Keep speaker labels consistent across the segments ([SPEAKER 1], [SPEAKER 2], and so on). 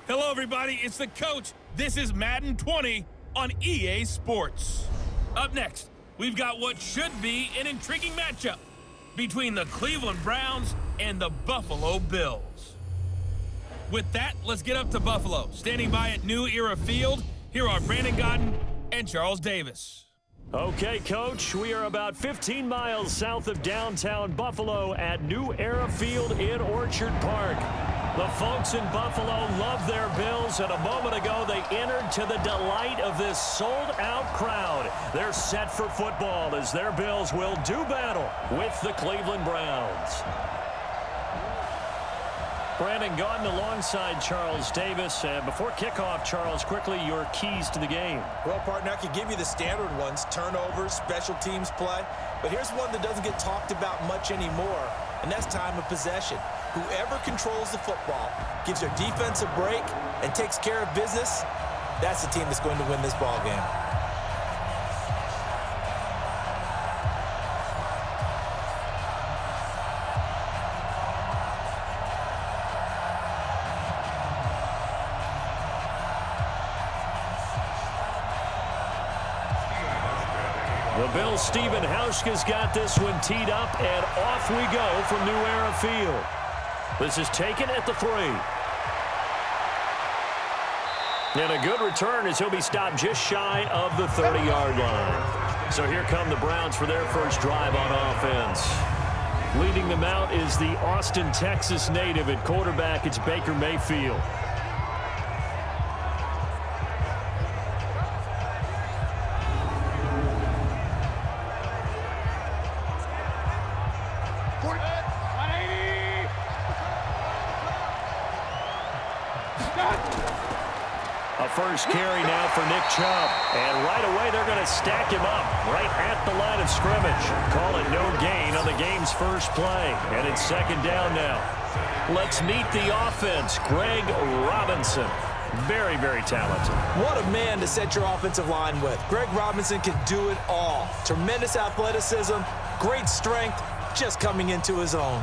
[SPEAKER 1] Hello, everybody. It's the coach. This is Madden 20 on EA Sports. Up next, we've got what should be an intriguing matchup between the Cleveland Browns and the Buffalo Bills. With that, let's get up to Buffalo. Standing by at New Era Field, here are Brandon Godden and Charles Davis.
[SPEAKER 2] Okay, Coach, we are about 15 miles south of downtown Buffalo at New Era Field in Orchard Park. The folks in Buffalo love their Bills, and a moment ago they entered to the delight of this sold-out crowd. They're set for football as their Bills will do battle with the Cleveland Browns. Brandon Godden alongside Charles Davis. And before kickoff, Charles, quickly your keys to the game.
[SPEAKER 3] Well, partner, I could give you the standard ones, turnovers, special teams play. But here's one that doesn't get talked about much anymore, and that's time of possession. Whoever controls the football, gives their defense a break, and takes care of business, that's the team that's going to win this ball game.
[SPEAKER 2] The Bills' Stephen Hauschka's got this one teed up, and off we go from New Era Field. This is taken at the 3. And a good return as he'll be stopped just shy of the 30-yard line. So here come the Browns for their first drive on offense. Leading them out is the Austin, Texas native at quarterback. It's Baker Mayfield. First carry now for Nick Chubb. And right away, they're going to stack him up right at the line of scrimmage. Call it no gain on the game's first play. And it's second down now. Let's meet the offense. Greg Robinson. Very, very talented.
[SPEAKER 3] What a man to set your offensive line with. Greg Robinson can do it all. Tremendous athleticism, great strength, just coming into his own.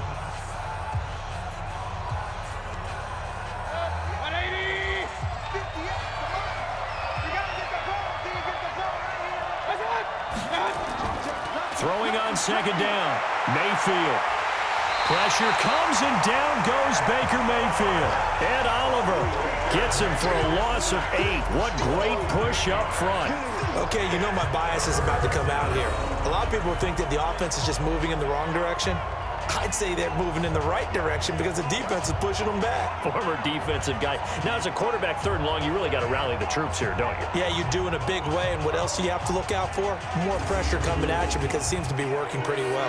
[SPEAKER 2] Throwing on second down, Mayfield. Pressure comes and down goes Baker Mayfield. Ed Oliver gets him for a loss of 8. What great push up front.
[SPEAKER 3] Okay, you know my bias is about to come out here. A lot of people think that the offense is just moving in the wrong direction. I'd say they're moving in the right direction because the defense is pushing them back.
[SPEAKER 2] Former defensive guy. Now, as a quarterback, 3rd and long, you really got to rally the troops here, don't you?
[SPEAKER 3] Yeah, you do in a big way. And what else do you have to look out for? More pressure coming at you because it seems to be working pretty well.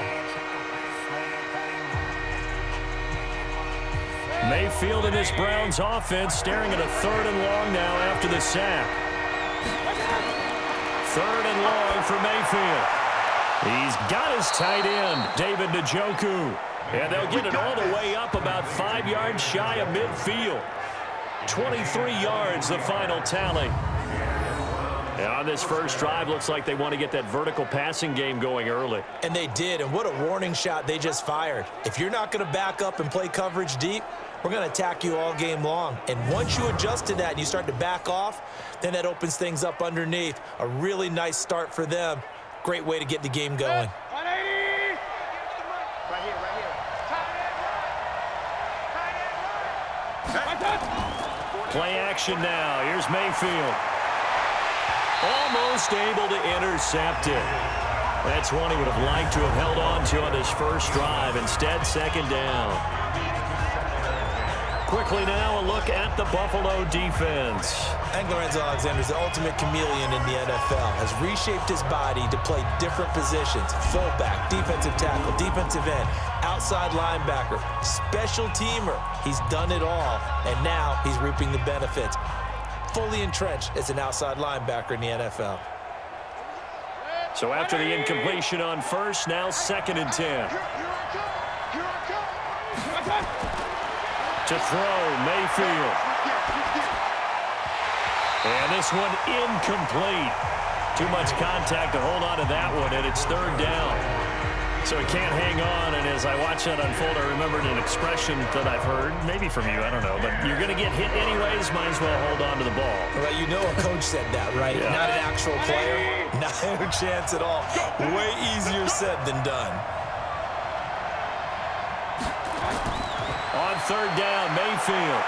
[SPEAKER 2] Mayfield and this Browns offense staring at a 3rd and long now after the sack. 3rd and long for Mayfield. He's got his tight end, David Njoku. And they'll get it all the way up about 5 yards shy of midfield. 23 yards, the final tally. And on this first drive, looks like they want to get that vertical passing game going early.
[SPEAKER 3] And they did, and what a warning shot they just fired. If you're not going to back up and play coverage deep, we're going to attack you all game long. And once you adjust to that and you start to back off, then that opens things up underneath. A really nice start for them. Great way to get the game going.
[SPEAKER 4] 180. Right here.
[SPEAKER 2] Play action now. Here's Mayfield. Almost able to intercept it. That's one he would have liked to have held on to on this first drive. Instead, second down. Quickly now, a look at the Buffalo defense.
[SPEAKER 3] And Lorenzo Alexander is the ultimate chameleon in the NFL. Has reshaped his body to play different positions. Fullback, defensive tackle, defensive end, outside linebacker, special teamer. He's done it all, and now he's reaping the benefits. Fully entrenched as an outside linebacker in the NFL.
[SPEAKER 2] So after the incompletion on first, now 2nd and 10. To throw, Mayfield. And this one incomplete. Too much contact to hold on to that one, and it's 3rd down. So he can't hang on, and as I watch that unfold, I remembered an expression that I've heard, maybe from you, I don't know, but you're going to get hit anyways, might as well hold on to the ball.
[SPEAKER 3] Well, you know a coach said that, right?
[SPEAKER 2] Yeah.
[SPEAKER 3] Not an actual player. Not a chance at all. Way easier said than done.
[SPEAKER 2] On third down, Mayfield.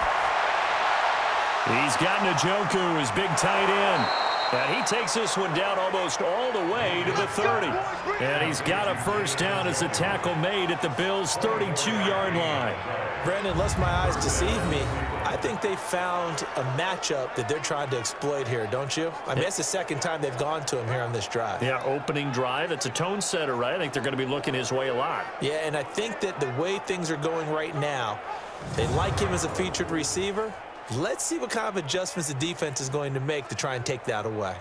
[SPEAKER 2] He's got Njoku, his big tight end. And he takes this one down almost all the way to the 30. And he's got a first down as the tackle made at the Bills' 32-yard line.
[SPEAKER 3] Brandon, unless my eyes deceive me, I think they found a matchup that they're trying to exploit here, don't you? I mean, it's the second time they've gone to him here on this drive.
[SPEAKER 2] Yeah, opening drive. It's a tone setter, right? I think they're going to be looking his way a lot.
[SPEAKER 3] Yeah, and I think that the way things are going right now, they like him as a featured receiver. Let's see what kind of adjustments the defense is going to make to try and take that away.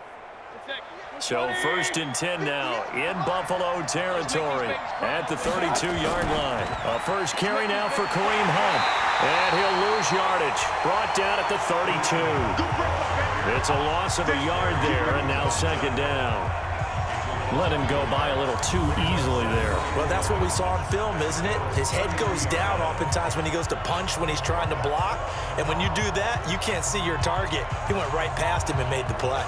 [SPEAKER 2] So 1st and 10 now in Buffalo territory at the 32-yard line. A first carry now for Kareem Hunt. And he'll lose yardage. Brought down at the 32. It's a loss of a yard there, and now 2nd down. Let him go by a little too easily there.
[SPEAKER 3] Well, that's what we saw on film, isn't it? His head goes down oftentimes when he goes to punch, when he's trying to block. And when you do that, you can't see your target. He went right past him and made the play.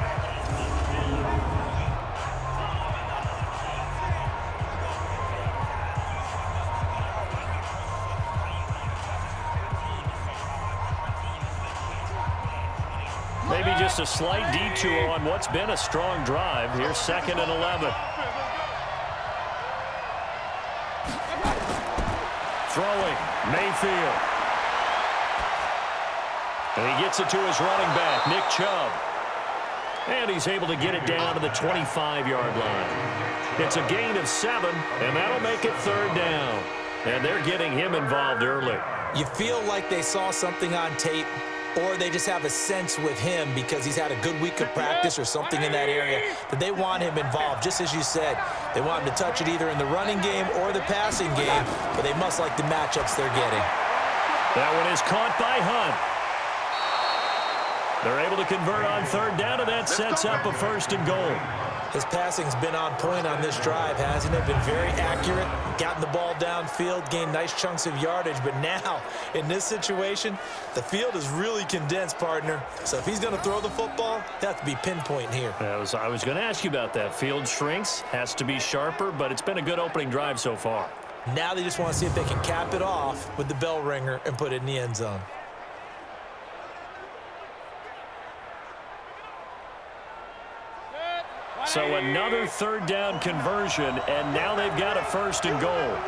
[SPEAKER 2] Maybe just a slight detour on what's been a strong drive. Here's 2nd and 11. Throwing, Mayfield. And he gets it to his running back, Nick Chubb. And he's able to get it down to the 25-yard line. It's a gain of 7, and that'll make it 3rd down. And they're getting him involved early.
[SPEAKER 3] You feel like they saw something on tape, or they just have a sense with him because he's had a good week of practice or something in that area that they want him involved. Just as you said, they want him to touch it either in the running game or the passing game, but they must like the matchups they're getting.
[SPEAKER 2] That one is caught by Hunt. They're able to convert on 3rd down, and that sets up a 1st and goal.
[SPEAKER 3] His passing's been on point on this drive, hasn't it? Been very accurate, gotten the ball downfield, gained nice chunks of yardage. But now, in this situation, the field is really condensed, partner. So if he's going to throw the football, that has to be pinpoint here.
[SPEAKER 2] I was going to ask you about that. Field shrinks, has to be sharper, but it's been a good opening drive so far.
[SPEAKER 3] Now they just want to see if they can cap it off with the bell ringer and put it in the end zone.
[SPEAKER 2] So another 3rd down conversion, and now they've got a 1st and goal.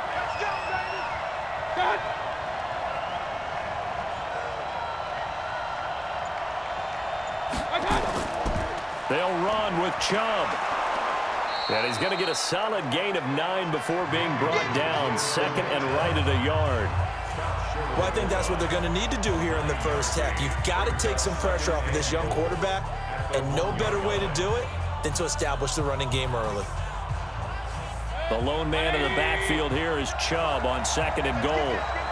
[SPEAKER 2] They'll run with Chubb. And he's going to get a solid gain of 9 before being brought down. 2nd and right at a yard.
[SPEAKER 3] Well, I think that's what they're going to need to do here in the first half. You've got to take some pressure off of this young quarterback, and no better way to do it than to establish the running game early.
[SPEAKER 2] The lone man in the backfield here is Chubb on 2nd and goal.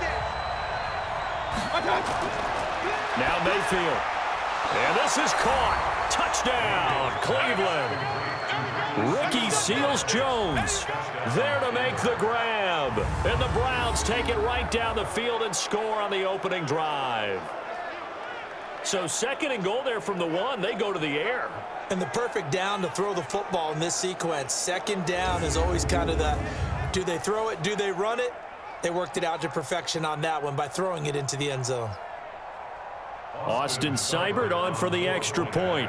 [SPEAKER 2] Now Mayfield. And this is caught. Touchdown, Cleveland. Ricky Seals-Jones there to make the grab. And the Browns take it right down the field and score on the opening drive. So 2nd and goal there from the 1. They go to the air.
[SPEAKER 3] And the perfect down to throw the football in this sequence. 2nd down is always kind of the, do they throw it, do they run it? They worked it out to perfection on that one by throwing it into the end zone.
[SPEAKER 2] Austin Seibert on for the extra point.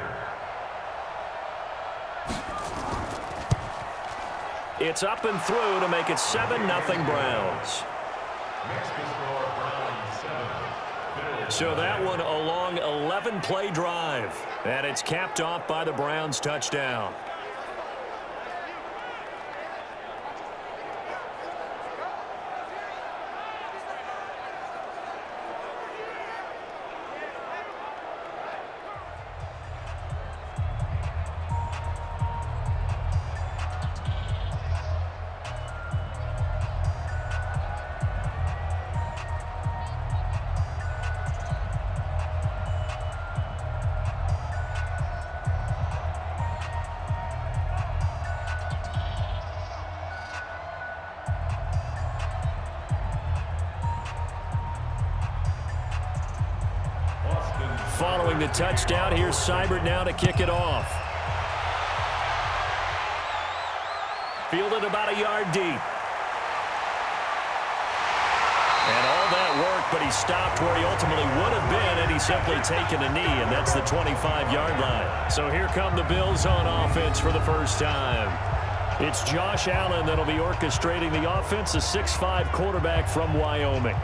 [SPEAKER 2] It's up and through to make it 7-0 Browns. So that one a long 11-play drive. And it's capped off by the Browns touchdown. following the touchdown. Here's Seibert now to kick it off. Fielded about a yard deep. And all that work, but he stopped where he ultimately would have been, and he's simply taken a knee, and that's the 25-yard line. So here come the Bills on offense for the first time. It's Josh Allen that'll be orchestrating the offense, a 6'5" quarterback from Wyoming.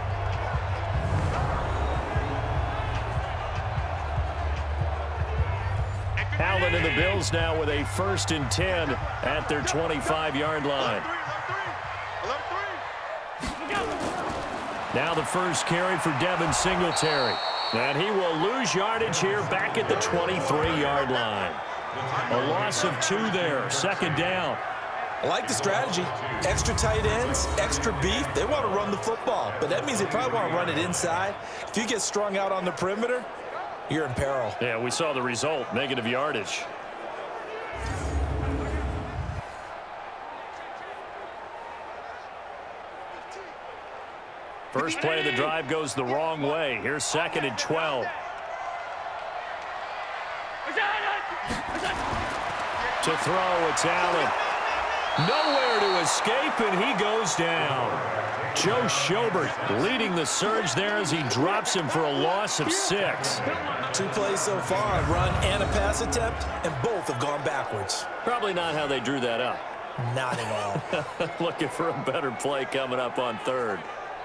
[SPEAKER 2] Allen and the Bills now with a 1st and 10 at their 25-yard line. Now the first carry for Devin Singletary. And he will lose yardage here back at the 23-yard line. A loss of 2 there, 2nd down.
[SPEAKER 3] I like the strategy. Extra tight ends, extra beef. They want to run the football, but that means they probably want to run it inside. If you get strung out on the perimeter, you're in peril.
[SPEAKER 2] Yeah, we saw the result, negative yardage. First play of the drive goes the wrong way. Here's 2nd and 12. To throw, it's Allen. Nowhere to escape, and he goes down. Joe Schobert leading the surge there as he drops him for a loss of 6.
[SPEAKER 3] 2 plays so far, a run and a pass attempt, and both have gone backwards.
[SPEAKER 2] Probably not how they drew that up.
[SPEAKER 3] Not at all.
[SPEAKER 2] Looking for a better play coming up on 3rd.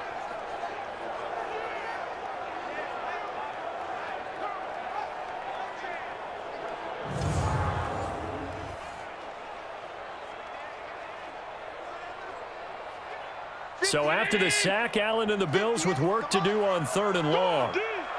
[SPEAKER 2] So after the sack, Allen and the Bills with work to do on 3rd and long.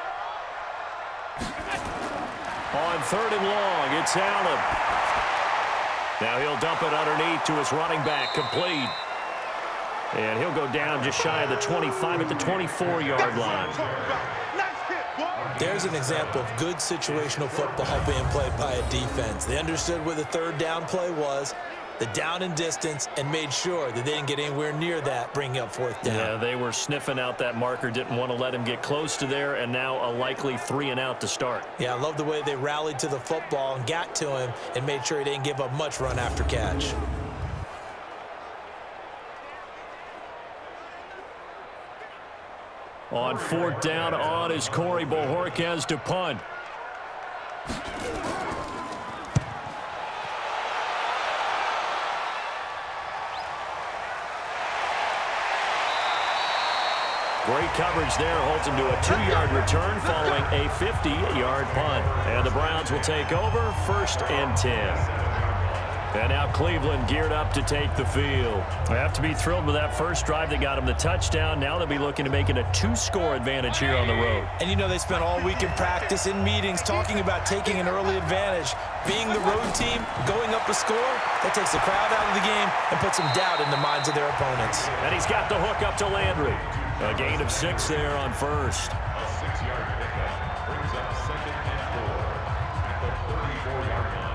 [SPEAKER 2] On 3rd and long, it's Allen. Now he'll dump it underneath to his running back, complete. And he'll go down just shy of the 25 at the 24-yard line.
[SPEAKER 3] There's an example of good situational football being played by a defense. They understood where the 3rd down play was, the down and distance, and made sure that they didn't get anywhere near that, bringing up 4th down.
[SPEAKER 2] Yeah, they were sniffing out that marker, didn't want to let him get close to there, and now a likely 3 and out to start.
[SPEAKER 3] Yeah, I love the way they rallied to the football and got to him and made sure he didn't give up much run after catch.
[SPEAKER 2] On 4th down, on is Corey Bojorquez to punt. Great coverage there, holds him to a 2-yard return following a 50-yard punt. And the Browns will take over, 1st and 10. And now Cleveland geared up to take the field. I have to be thrilled with that first drive that got him the touchdown. Now they'll be looking to make it a 2-score advantage here on the road.
[SPEAKER 3] And you know they spent all week in practice, in meetings, talking about taking an early advantage. Being the road team, going up a score, that takes the crowd out of the game and puts some doubt in the minds of their opponents.
[SPEAKER 2] And he's got the hook up to Landry. A gain of 6 there on 1st.
[SPEAKER 5] A 6-yard pickup brings up 2nd and 4 at the 34-yard line.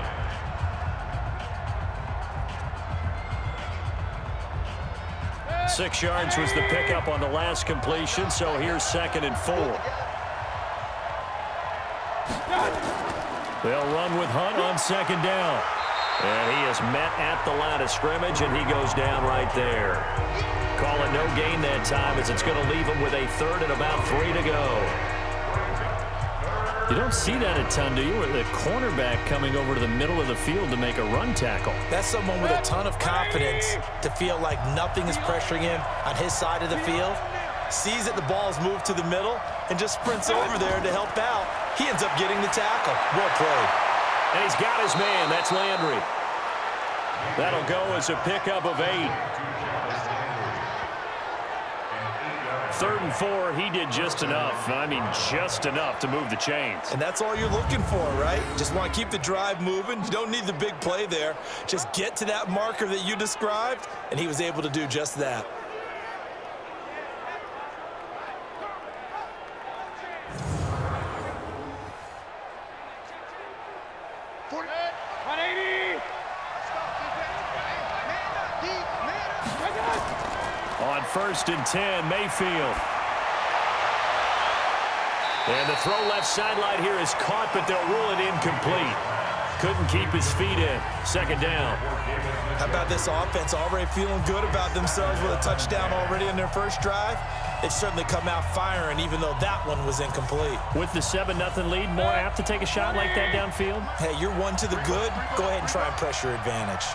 [SPEAKER 2] 6 yards was the pickup on the last completion, so here's 2nd and 4. They'll run with Hunt on 2nd down. And he is met at the line of scrimmage, and he goes down right there. Call it no gain that time, as it's going to leave him with a 3rd and about 3 to go. You don't see that a ton, do you? With the cornerback coming over to the middle of the field to make a run tackle.
[SPEAKER 3] That's someone with a ton of confidence to feel like nothing is pressuring him on his side of the field. Sees that the ball is moved to the middle and just sprints over there to help out. He ends up getting the tackle. Well played.
[SPEAKER 2] And he's got his man. That's Landry. That'll go as a pickup of 8. 3rd and 4, he did just enough. I mean, just enough to move the chains.
[SPEAKER 3] And that's all you're looking for, right? Just want to keep the drive moving. You don't need the big play there. Just get to that marker that you described, and he was able to do just that. On 1st and 10, Mayfield.
[SPEAKER 2] And the throw left sideline here is caught, but they'll rule it incomplete. Couldn't keep his feet in. Second down.
[SPEAKER 3] How about this offense already feeling good about themselves with a touchdown already in their first drive? They've certainly come out firing, even though that one was incomplete.
[SPEAKER 2] With the 7-0 lead, more apt to take a shot like that downfield?
[SPEAKER 3] Hey, you're one to the good. Go ahead and try and press your advantage.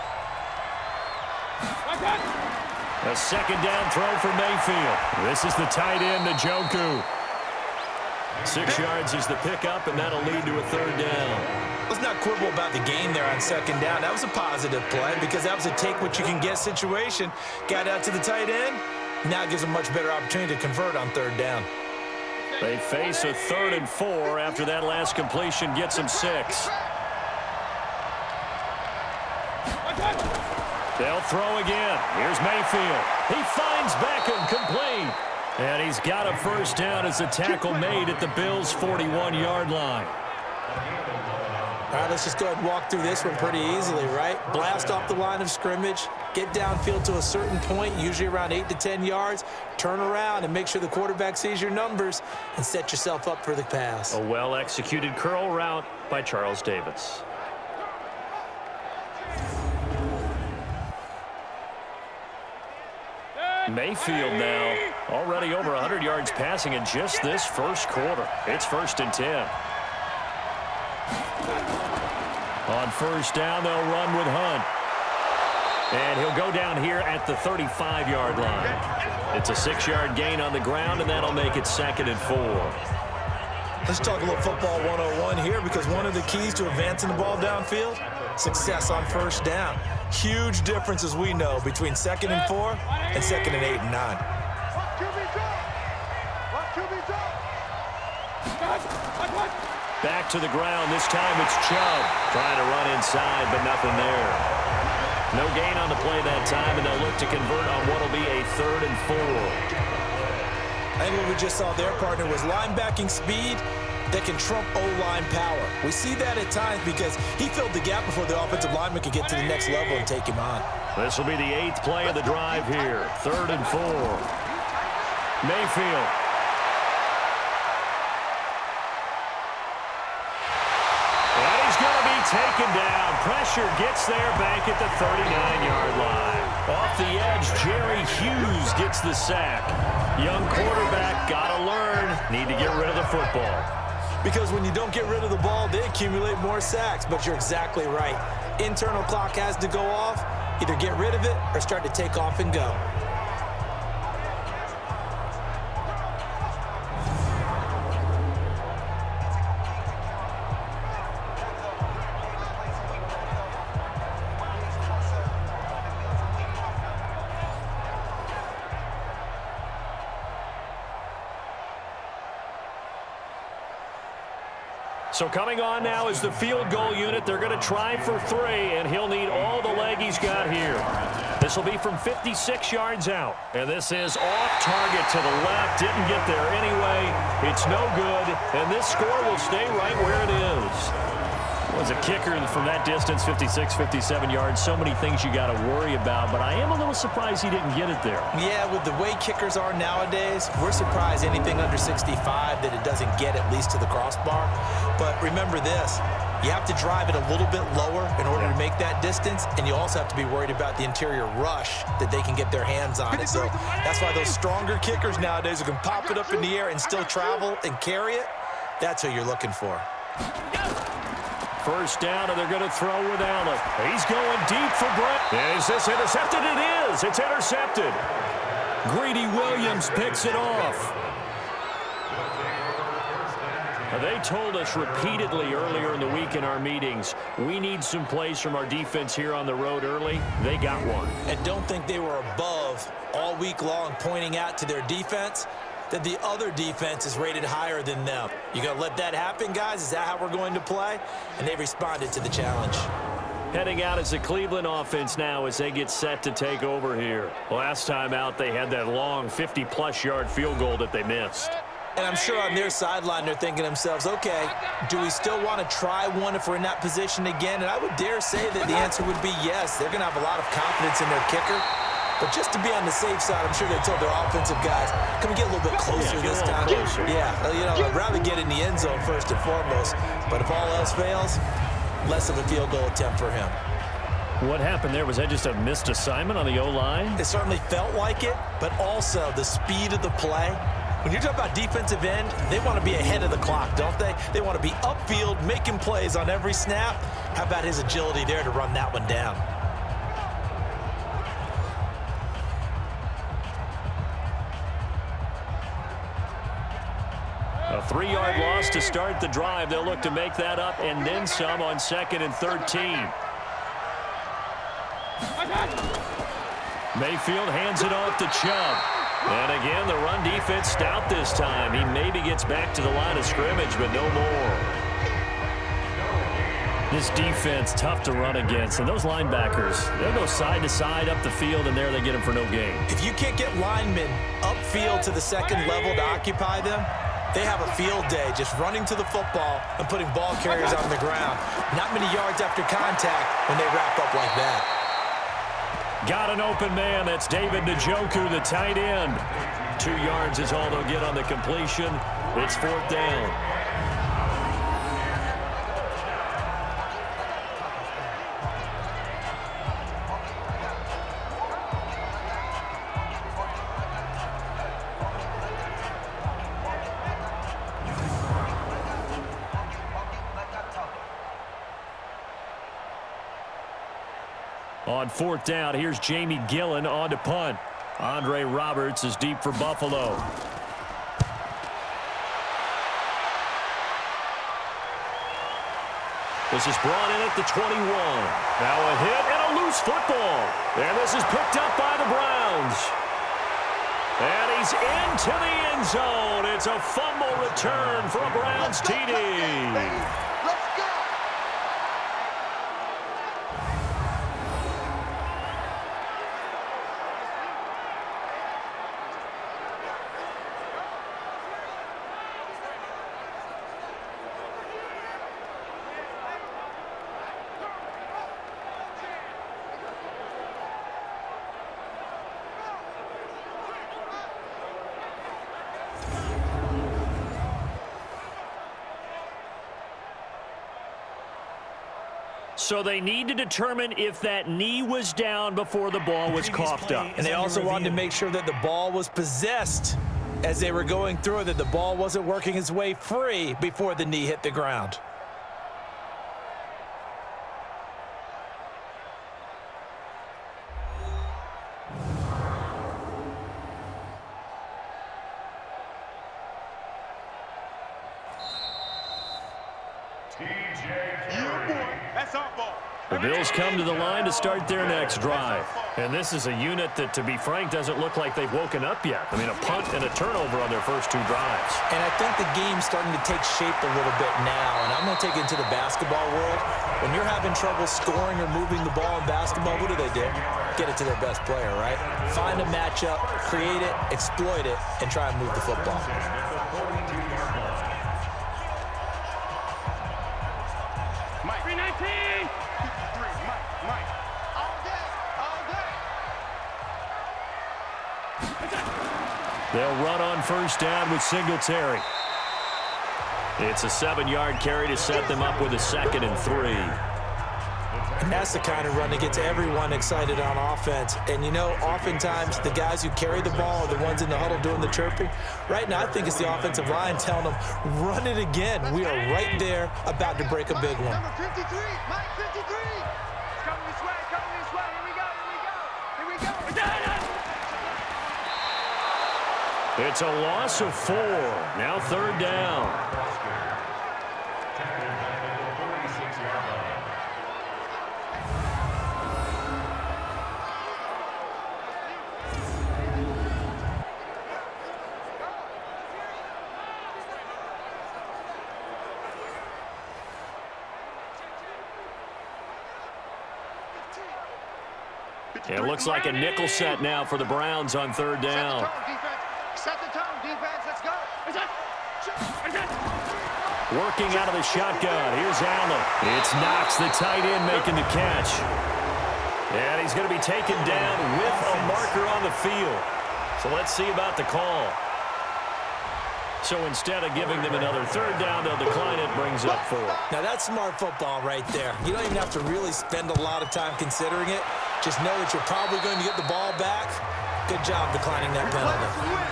[SPEAKER 2] A second down throw for Mayfield. This is the tight end, Njoku. 6 yards is the pickup, and that'll lead to a third down.
[SPEAKER 3] Let's not quibble about the gain there on second down. That was a positive play because that was a take-what-you-can-get situation. Got out to the tight end. Now it gives them a much better opportunity to convert on third down.
[SPEAKER 2] They face a 3rd and 4 after that last completion gets them 6. They'll throw again. Here's Mayfield. He finds Beckham, complete. And he's got a first down as the tackle made at the Bills' 41-yard line.
[SPEAKER 3] All right, let's just go ahead and walk through this one pretty easily, right? Blast off the line of scrimmage, get downfield to a certain point, usually around 8 to 10 yards, turn around and make sure the quarterback sees your numbers and set yourself up for the pass.
[SPEAKER 2] A well-executed curl route by Charles Davis. Mayfield now already over 100 yards passing in just this first quarter. It's 1st and 10. On first down, they'll run with Hunt. And he'll go down here at the 35-yard line. It's a 6-yard gain on the ground, and that'll make it 2nd and 4.
[SPEAKER 3] Let's talk a little football 101 here because one of the keys to advancing the ball downfield, success on first down. Huge difference, as we know, between 2nd and 4 and 2nd and 8 and 9.
[SPEAKER 2] Back to the ground. This time it's Chubb trying to run inside, but nothing there. No gain on the play that time, and they'll look to convert on what will be a 3rd and 4.
[SPEAKER 3] I think what we just saw there, partner, was linebacking speed that can trump O-line power. We see that at times because he filled the gap before the offensive lineman could get to the next level and take him on.
[SPEAKER 2] This will be the 8th play of the drive here. 3rd and 4. Mayfield. And he's going to be taken down. Pressure gets there back at the 39-yard line. Off the edge, Jerry Hughes gets the sack. Young quarterback, got to learn. Need to get rid of the football.
[SPEAKER 3] Because when you don't get rid of the ball, they accumulate more sacks. But you're exactly right. Internal clock has to go off. Either get rid of it or start to take off and go.
[SPEAKER 2] So coming on now is the field goal unit. They're going to try for 3, and he'll need all the leg he's got here. This will be from 56 yards out. And this is off target to the left. Didn't get there anyway. It's no good. And this score will stay right where it is. Was a kicker from that distance, 56, 57 yards. So many things you got to worry about, but I am a little surprised he didn't get it there.
[SPEAKER 3] Yeah, with the way kickers are nowadays, we're surprised anything under 65 that it doesn't get at least to the crossbar. But remember this, you have to drive it a little bit lower in order to make that distance, and you also have to be worried about the interior rush that they can get their hands on it. So that's why those stronger kickers nowadays who can pop it up in the air and still travel and carry it, that's who you're looking for.
[SPEAKER 2] First down, and they're going to throw with Allen. He's going deep for Brett. Is this intercepted? It is. It's intercepted. Greedy Williams picks it off. They told us repeatedly earlier in the week in our meetings, we need some plays from our defense here on the road early. They got one.
[SPEAKER 3] And don't think they were above all week long pointing out to their defense that the other defense is rated higher than them. You gonna let that happen, guys? Is that how we're going to play? And they responded to the challenge.
[SPEAKER 2] Heading out is the Cleveland offense now as they get set to take over here. Last time out, they had that long 50-plus yard field goal that they missed.
[SPEAKER 3] And I'm sure on their sideline, they're thinking to themselves, okay, do we still want to try one if we're in that position again? And I would dare say that the answer would be yes. They're going to have a lot of confidence in their kicker. But just to be on the safe side, I'm sure they told their offensive guys, can we get a little bit closer this time? Yeah, you know, I'd rather get in the end zone first and foremost. But if all else fails, less of a field goal attempt for him.
[SPEAKER 2] What happened there? Was that just a missed assignment on the O-line?
[SPEAKER 3] It certainly felt like it, but also the speed of the play. When you're talking about defensive end, they want to be ahead of the clock, don't they? They want to be upfield, making plays on every snap. How about his agility there to run that one down?
[SPEAKER 2] A 3-yard loss to start the drive. They'll look to make that up and then some on 2nd and 13. Mayfield hands it off to Chubb. And again, the run defense stout this time. He maybe gets back to the line of scrimmage, but no more. This defense, tough to run against. And those linebackers, they'll go side to side up the field, and there they get them for no gain.
[SPEAKER 3] If you can't get linemen upfield to the second level to occupy them, they have a field day just running to the football and putting ball carriers on the ground. Not many yards after contact when they wrap up like that.
[SPEAKER 2] Got an open man. That's David Njoku, the tight end. 2 yards is all they'll get on the completion. It's 4th down. On 4th down, here's Jamie Gillen on to punt. Andre Roberts is deep for Buffalo. This is brought in at the 21. Now a hit and a loose football. And this is picked up by the Browns. And he's into the end zone. It's a fumble return for a Browns TD. So they need to determine if that knee was down before the ball was coughed up.
[SPEAKER 3] And they also wanted to make sure that the ball was possessed as they were going through it, that the ball wasn't working its way free before the knee hit the ground.
[SPEAKER 2] The Bills come to the line to start their next drive. And this is a unit that, to be frank, doesn't look like they've woken up yet. I mean, a punt and a turnover on their first 2 drives.
[SPEAKER 3] And I think the game's starting to take shape a little bit now. And I'm going to take it into the basketball world. When you're having trouble scoring or moving the ball in basketball, what do? Get it to their best player, right? Find a matchup, create it, exploit it, and try and move the football.
[SPEAKER 4] Mike. 319. Mike. All day.
[SPEAKER 2] They'll run on first down with Singletary. It's a 7-yard carry to set them up with a 2nd and 3.
[SPEAKER 3] And that's the kind of run that gets everyone excited on offense. And, you know, oftentimes the guys who carry the ball are the ones in the huddle doing the chirping. Right now, I think it's the offensive line telling them, run it again. We are right there about to break a big one.
[SPEAKER 4] Number 53, Mike 53. It's coming this way, Here we go.
[SPEAKER 2] It's a loss of 4. Now 3rd down. It looks like a nickel set now for the Browns on 3rd down.
[SPEAKER 4] Set the tone, defense. Let's go.
[SPEAKER 2] Working out of the shotgun. Here's Allen. It's Knox, the tight end, making the catch. And he's going to be taken down with a marker on the field. So let's see about the call. So instead of giving them another third down, they'll decline it, brings up 4.
[SPEAKER 3] Now that's smart football right there. You don't even have to really spend a lot of time considering it. Just know that you're probably going to get the ball back. Good job declining that penalty.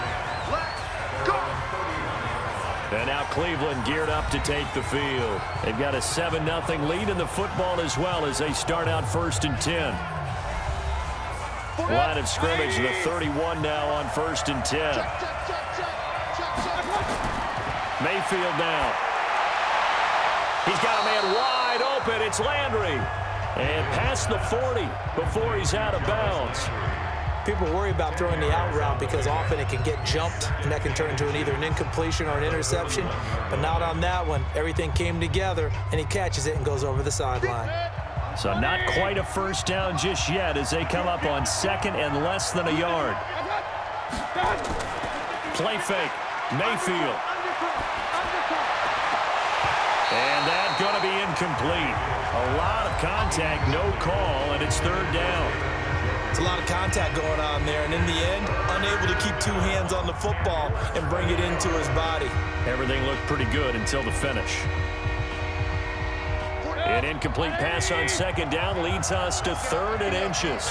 [SPEAKER 2] And now Cleveland geared up to take the field. They've got a 7-0 lead in the football as well as they start out 1st and 10. Line of scrimmage, the 31 now on 1st and 10. Mayfield now. He's got a man wide open. It's Landry. And past the 40 before he's out of bounds.
[SPEAKER 3] People worry about throwing the out route because often it can get jumped, and that can turn into either an incompletion or an interception. But not on that one. Everything came together, and he catches it and goes over the sideline.
[SPEAKER 2] So not quite a first down just yet as they come up on 2nd and less than a yard. Play fake. Mayfield. And that's going to be incomplete. A lot of contact, no call, and it's 3rd down.
[SPEAKER 3] It's a lot of contact going on there, and in the end, unable to keep 2 hands on the football and bring it into his body.
[SPEAKER 2] Everything looked pretty good until the finish. An incomplete pass on 2nd down leads us to 3rd and inches.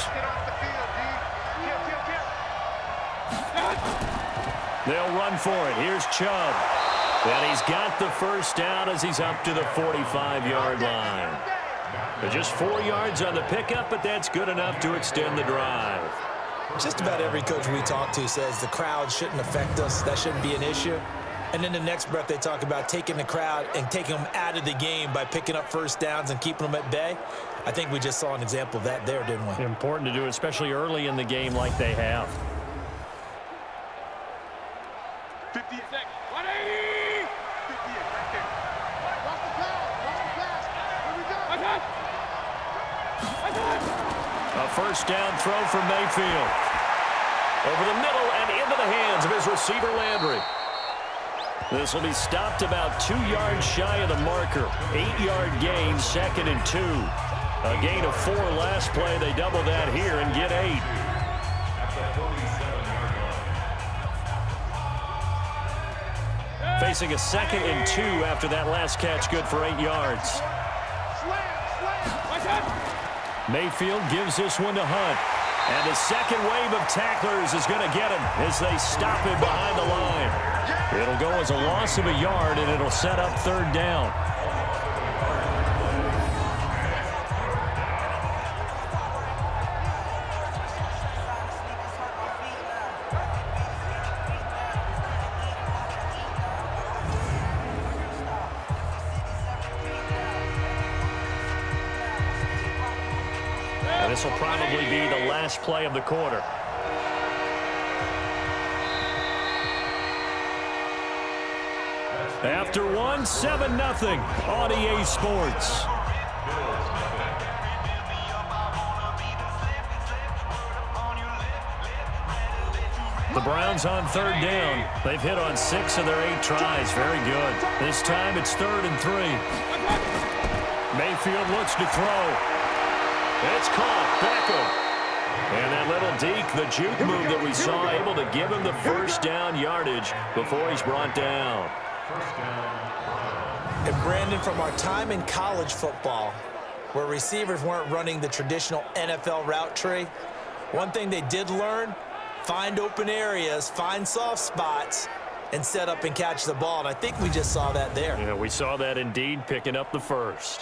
[SPEAKER 2] They'll run for it. Here's Chubb. And he's got the first down as he's up to the 45-yard line. But just 4 yards on the pickup, but that's good enough to extend the drive.
[SPEAKER 3] Just about every coach we talk to says the crowd shouldn't affect us. That shouldn't be an issue. And then the next breath they talk about taking the crowd and taking them out of the game by picking up first downs and keeping them at bay. I think we just saw an example of that there, didn't we?
[SPEAKER 2] Important to do, especially early in the game like they have.
[SPEAKER 4] 50 seconds. 180. 50 right there. Watch the pass. Watch the pass. Here we go.
[SPEAKER 2] A first down throw from Mayfield. Over the middle and into the hands of his receiver, Landry. This will be stopped about 2 yards shy of the marker. 8-yard gain, 2nd and 2. A gain of 4 last play. They double that here and get 8. Facing a 2nd and 2 after that last catch, good for 8 yards. Mayfield gives this one to Hunt. And the second wave of tacklers is going to get him as they stop him behind the line. It'll go as a loss of a yard, and it'll set up 3rd down. And this will probably be the last play of the quarter. After one, 7-0 on EA Sports. The Browns on 3rd down. They've hit on 6 of their 8 tries. Very good. This time it's 3rd and 3. Mayfield looks to throw. It's caught. Beckham. And that little deke, the juke move that we saw, able to give him the first down yardage before he's brought down.
[SPEAKER 3] And Brandon, from our time in college football, where receivers weren't running the traditional NFL route tree, one thing they did learn, find open areas, find soft spots, and set up and catch the ball. And I think we just saw that there.
[SPEAKER 2] Yeah, we saw that indeed, picking up the first.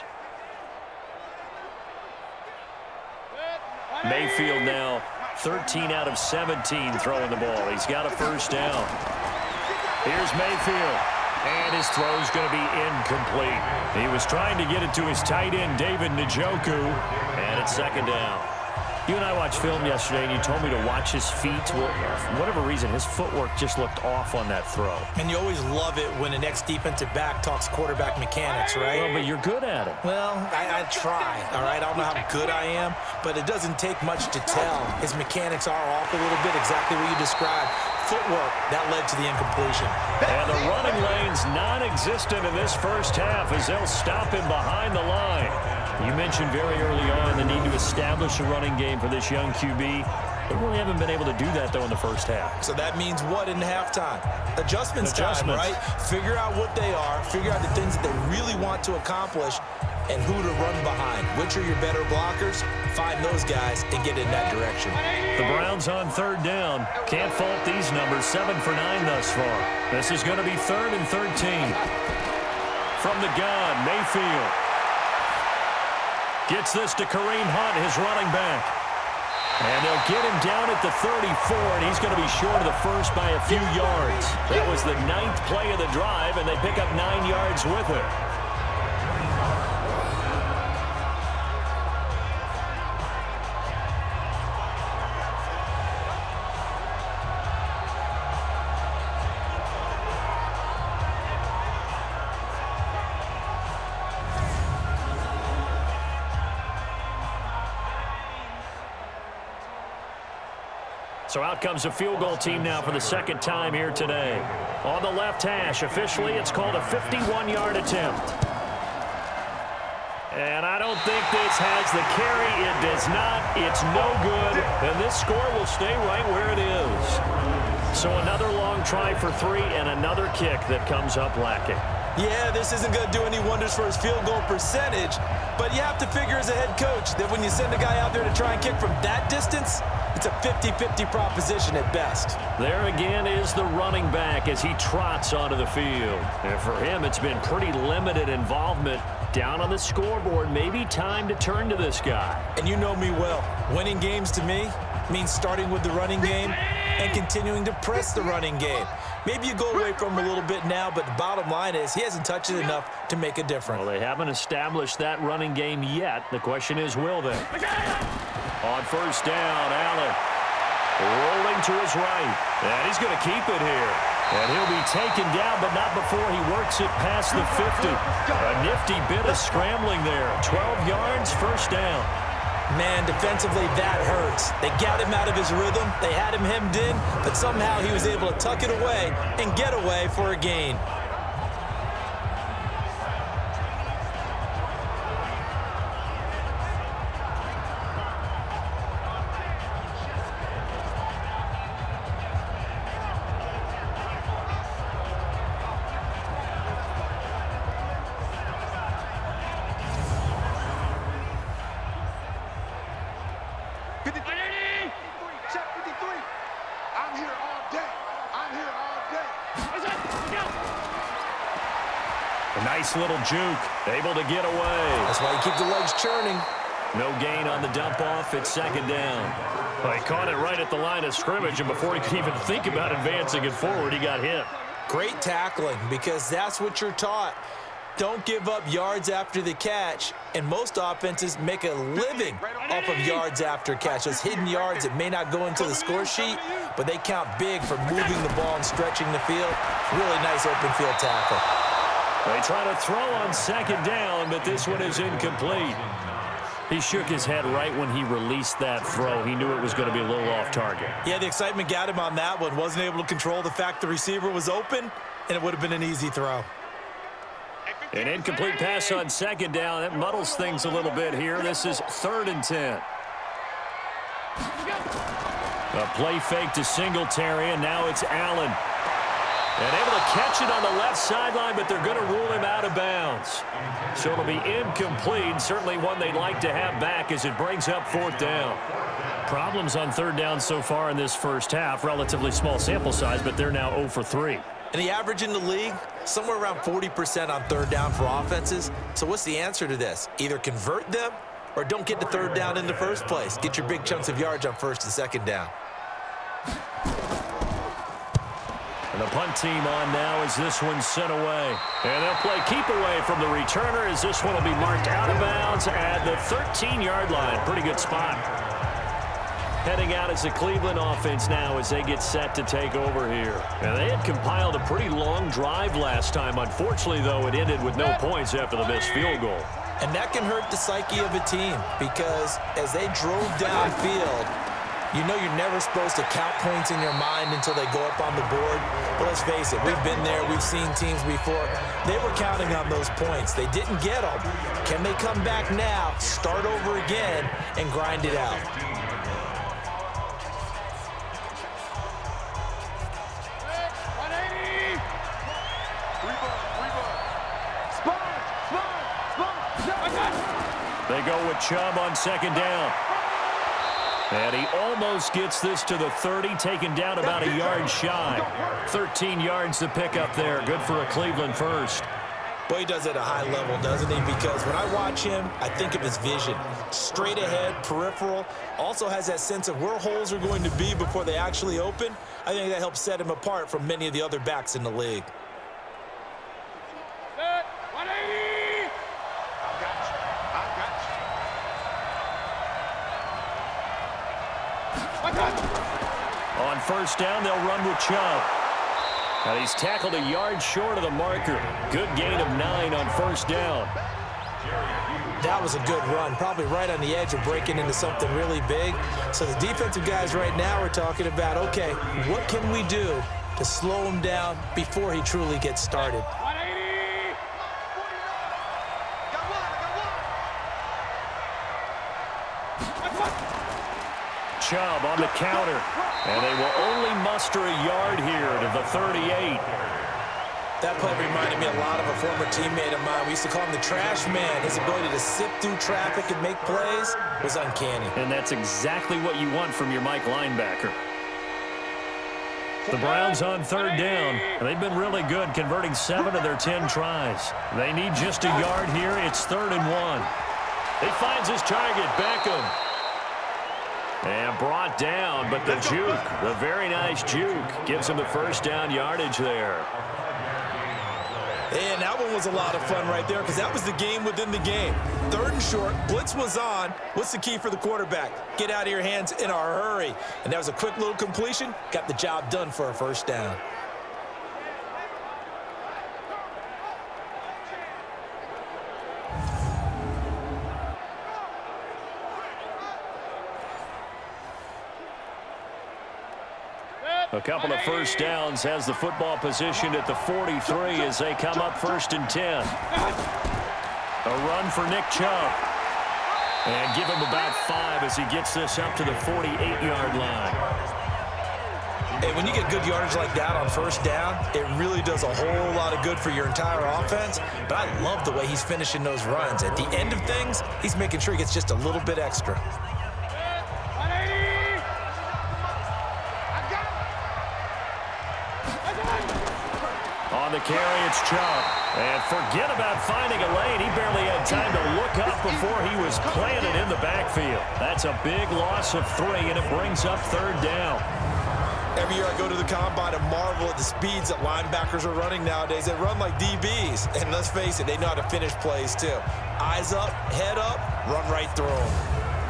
[SPEAKER 2] Mayfield now 13 out of 17 throwing the ball. He's got a first down. Here's Mayfield. And his throw's going to be incomplete. He was trying to get it to his tight end, David Njoku, and it's 2nd down. You and I watched film yesterday, and you told me to watch his feet. Well, for whatever reason, his footwork just looked off on that throw.
[SPEAKER 3] And you always love it when the next defensive back talks quarterback mechanics, right?
[SPEAKER 2] Well, but you're good at it.
[SPEAKER 3] Well, I try, all right? I don't know how good I am, but it doesn't take much to tell. His mechanics are off a little bit, exactly what you described. Footwork, that led to the incompletion.
[SPEAKER 2] And the running lane's non-existent in this first half as they'll stop him behind the line. You mentioned very early on the need to establish a running game for this young QB. They really haven't been able to do that, though, in the first half.
[SPEAKER 3] So that means what in halftime? Adjustments time, right? Figure out what they are, figure out the things that they really want to accomplish, and who to run behind. Which are your better blockers? Find those guys and get in that direction.
[SPEAKER 2] The Browns on third down. Can't fault these numbers. 7 for 9 thus far. This is going to be 3rd and 13. From the gun, Mayfield gets this to Kareem Hunt, his running back. And they'll get him down at the 34, and he's going to be short of the first by a few yards. That was the 9th play of the drive, and they pick up 9 yards with it. So out comes a field goal team now for the second time here today. On the left hash, officially, it's called a 51-yard attempt. And I don't think this has the carry. It does not. It's no good. And this score will stay right where it is. So another long try for 3 and another kick that comes up lacking.
[SPEAKER 3] Yeah, this isn't going to do any wonders for his field goal percentage, but you have to figure as a head coach that when you send a guy out there to try and kick from that distance, it's a 50-50 proposition at best.
[SPEAKER 2] There again is the running back as he trots onto the field. And for him, it's been pretty limited involvement down on the scoreboard. Maybe time to turn to this guy.
[SPEAKER 3] And you know me well. Winning games to me means starting with the running game and continuing to press the running game. Maybe you go away from him a little bit now, but the bottom line is he hasn't touched it enough to make a difference.
[SPEAKER 2] Well, they haven't established that running game yet. The question is, will they? On first down, Allen rolling to his right. And he's going to keep it here. And he'll be taken down, but not before he works it past the 50. A nifty bit of scrambling there. 12 yards, first down.
[SPEAKER 3] Man, defensively, that hurts. They got him out of his rhythm. They had him hemmed in, but somehow he was able to tuck it away and get away for a gain.
[SPEAKER 2] Nice little juke, able to get away.
[SPEAKER 3] That's why you keep the legs churning.
[SPEAKER 2] No gain on the dump off. It's second down. Well, he caught it right at the line of scrimmage, and before he could even think about advancing it forward, he got hit.
[SPEAKER 3] Great tackling, because that's what you're taught. Don't give up yards after the catch, and most offenses make a living off of yards after catch. Those hidden yards that may not go into the score sheet, but they count big for moving the ball and stretching the field. Really nice open field tackle.
[SPEAKER 2] They try to throw on second down, but this one is incomplete. He shook his head right when he released that throw. He knew it was going to be a little off target.
[SPEAKER 3] Yeah, the excitement got him on that one. Wasn't able to control the fact the receiver was open, and it would have been an easy throw.
[SPEAKER 2] An incomplete pass on second down. That muddles things a little bit here. This is 3rd and 10. A play fake to Singletary, and now it's Allen. And able to catch it on the left sideline, but they're going to rule him out of bounds. So it'll be incomplete. Certainly one they'd like to have back as it brings up 4th down. Problems on 3rd down so far in this first half. Relatively small sample size, but they're now 0 for 3.
[SPEAKER 3] And the average in the league, somewhere around 40% on 3rd down for offenses. So what's the answer to this? Either convert them or don't get the 3rd down in the first place. Get your big chunks of yards on 1st and 2nd down.
[SPEAKER 2] And the punt team on now as this one's sent away. And they'll play keep away from the returner as this one will be marked out of bounds at the 13-yard line. Pretty good spot. Heading out as the Cleveland offense now as they get set to take over here. And they had compiled a pretty long drive last time. Unfortunately, though, it ended with no points after the missed field goal.
[SPEAKER 3] And that can hurt the psyche of a team because as they drove downfield, You know you're never supposed to count points in your mind until they go up on the board. But let's face it, we've been there. We've seen teams before. They were counting on those points. They didn't get them. Can they come back now, start over again, and grind it out?
[SPEAKER 2] They go with Chubb on second down. And he almost gets this to the 30, taken down about a yard shy. 13 yards to pick up there. Good for a Cleveland first.
[SPEAKER 3] Boy, he does it at a high level, doesn't he? Because when I watch him, I think of his vision. Straight ahead, peripheral. Also has that sense of where holes are going to be before they actually open. I think that helps set him apart from many of the other backs in the league.
[SPEAKER 2] On first down, they'll run with Chubb. And he's tackled a yard short of the marker. Good gain of 9 on first down.
[SPEAKER 3] That was a good run, probably right on the edge of breaking into something really big. So the defensive guys right now are talking about, okay, what can we do to slow him down before he truly gets started?
[SPEAKER 2] Chubb on the counter, and they will only muster a yard here to the 38.
[SPEAKER 3] That play reminded me a lot of a former teammate of mine. We used to call him the trash man. His ability to sift through traffic and make plays was uncanny.
[SPEAKER 2] And that's exactly what you want from your Mike linebacker. The Browns on third down. They've been really good, converting 7 of their 10 tries. They need just a yard here. It's 3rd and 1. He finds his target, Beckham. And brought down, but the juke, the very nice juke, gives him the first down yardage there.
[SPEAKER 3] And that one was a lot of fun right there because that was the game within the game. 3rd and short, blitz was on. What's the key for the quarterback? Get out of your hands in a hurry. And that was a quick little completion. Got the job done for a first down.
[SPEAKER 2] A couple of first downs, has the football position at the 43 as they come up 1st and 10. A run for Nick Chubb. And give him about 5 as he gets this up to the 48-yard line.
[SPEAKER 3] Hey, when you get good yardage like that on first down, it really does a whole lot of good for your entire offense. But I love the way he's finishing those runs. At the end of things, he's making sure he gets just a little bit extra.
[SPEAKER 2] On the carry, it's Chubb. And forget about finding a lane. He barely had time to look up before he was planted in the backfield. That's a big loss of 3, and it brings up 3rd down.
[SPEAKER 3] Every year I go to the combine and marvel at the speeds that linebackers are running nowadays. They run like DBs. And let's face it, they know how to finish plays too. Eyes up, head up, run right through them.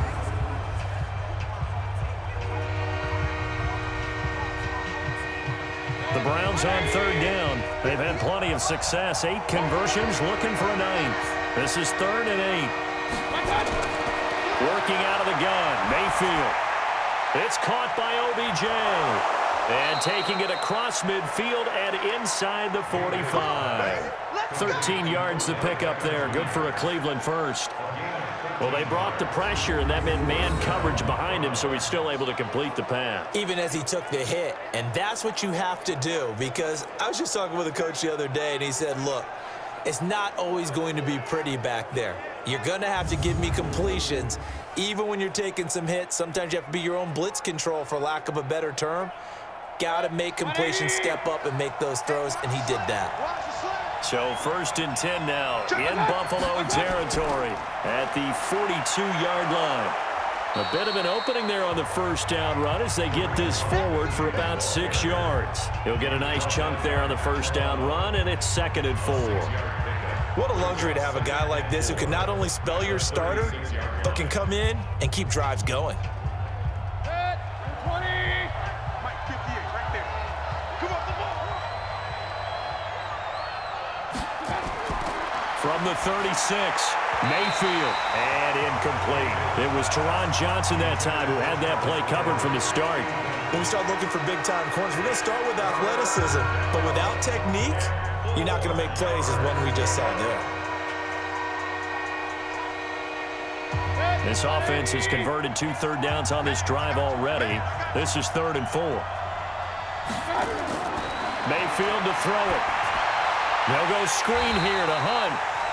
[SPEAKER 2] The Browns on 3rd down. They've had plenty of success. 8 conversions, looking for a 9th. This is 3rd and 8. Working out of the gun, Mayfield. It's caught by OBJ. And taking it across midfield and inside the 45. 13 yards to pick up there. Good for a Cleveland first. Well, they brought the pressure, and that meant man coverage behind him, so he's still able to complete the pass.
[SPEAKER 3] Even as he took the hit, and that's what you have to do, because I was just talking with a coach the other day, and he said, look, it's not always going to be pretty back there. You're going to have to give me completions, even when you're taking some hits. Sometimes you have to be your own blitz control, for lack of a better term. Got to make completions, step up, and make those throws, and he did that.
[SPEAKER 2] So 1st and 10 now in Buffalo territory at the 42-yard line. A bit of an opening there on the first down run as they get this forward for about 6 yards. He'll get a nice chunk there on the first down run, and it's 2nd and 4.
[SPEAKER 3] What a luxury to have a guy like this who can not only spell your starter, but can come in and keep drives going.
[SPEAKER 2] from the 36. Mayfield, and incomplete. It was Teron Johnson that time who had that play covered from the start.
[SPEAKER 3] When we start looking for big-time corners, we're going to start with athleticism. But without technique, you're not going to make plays as one we just saw there.
[SPEAKER 2] This offense has converted 2 third downs on this drive already. This is 3rd and 4. Mayfield to throw it. They'll go screen here to Hunt.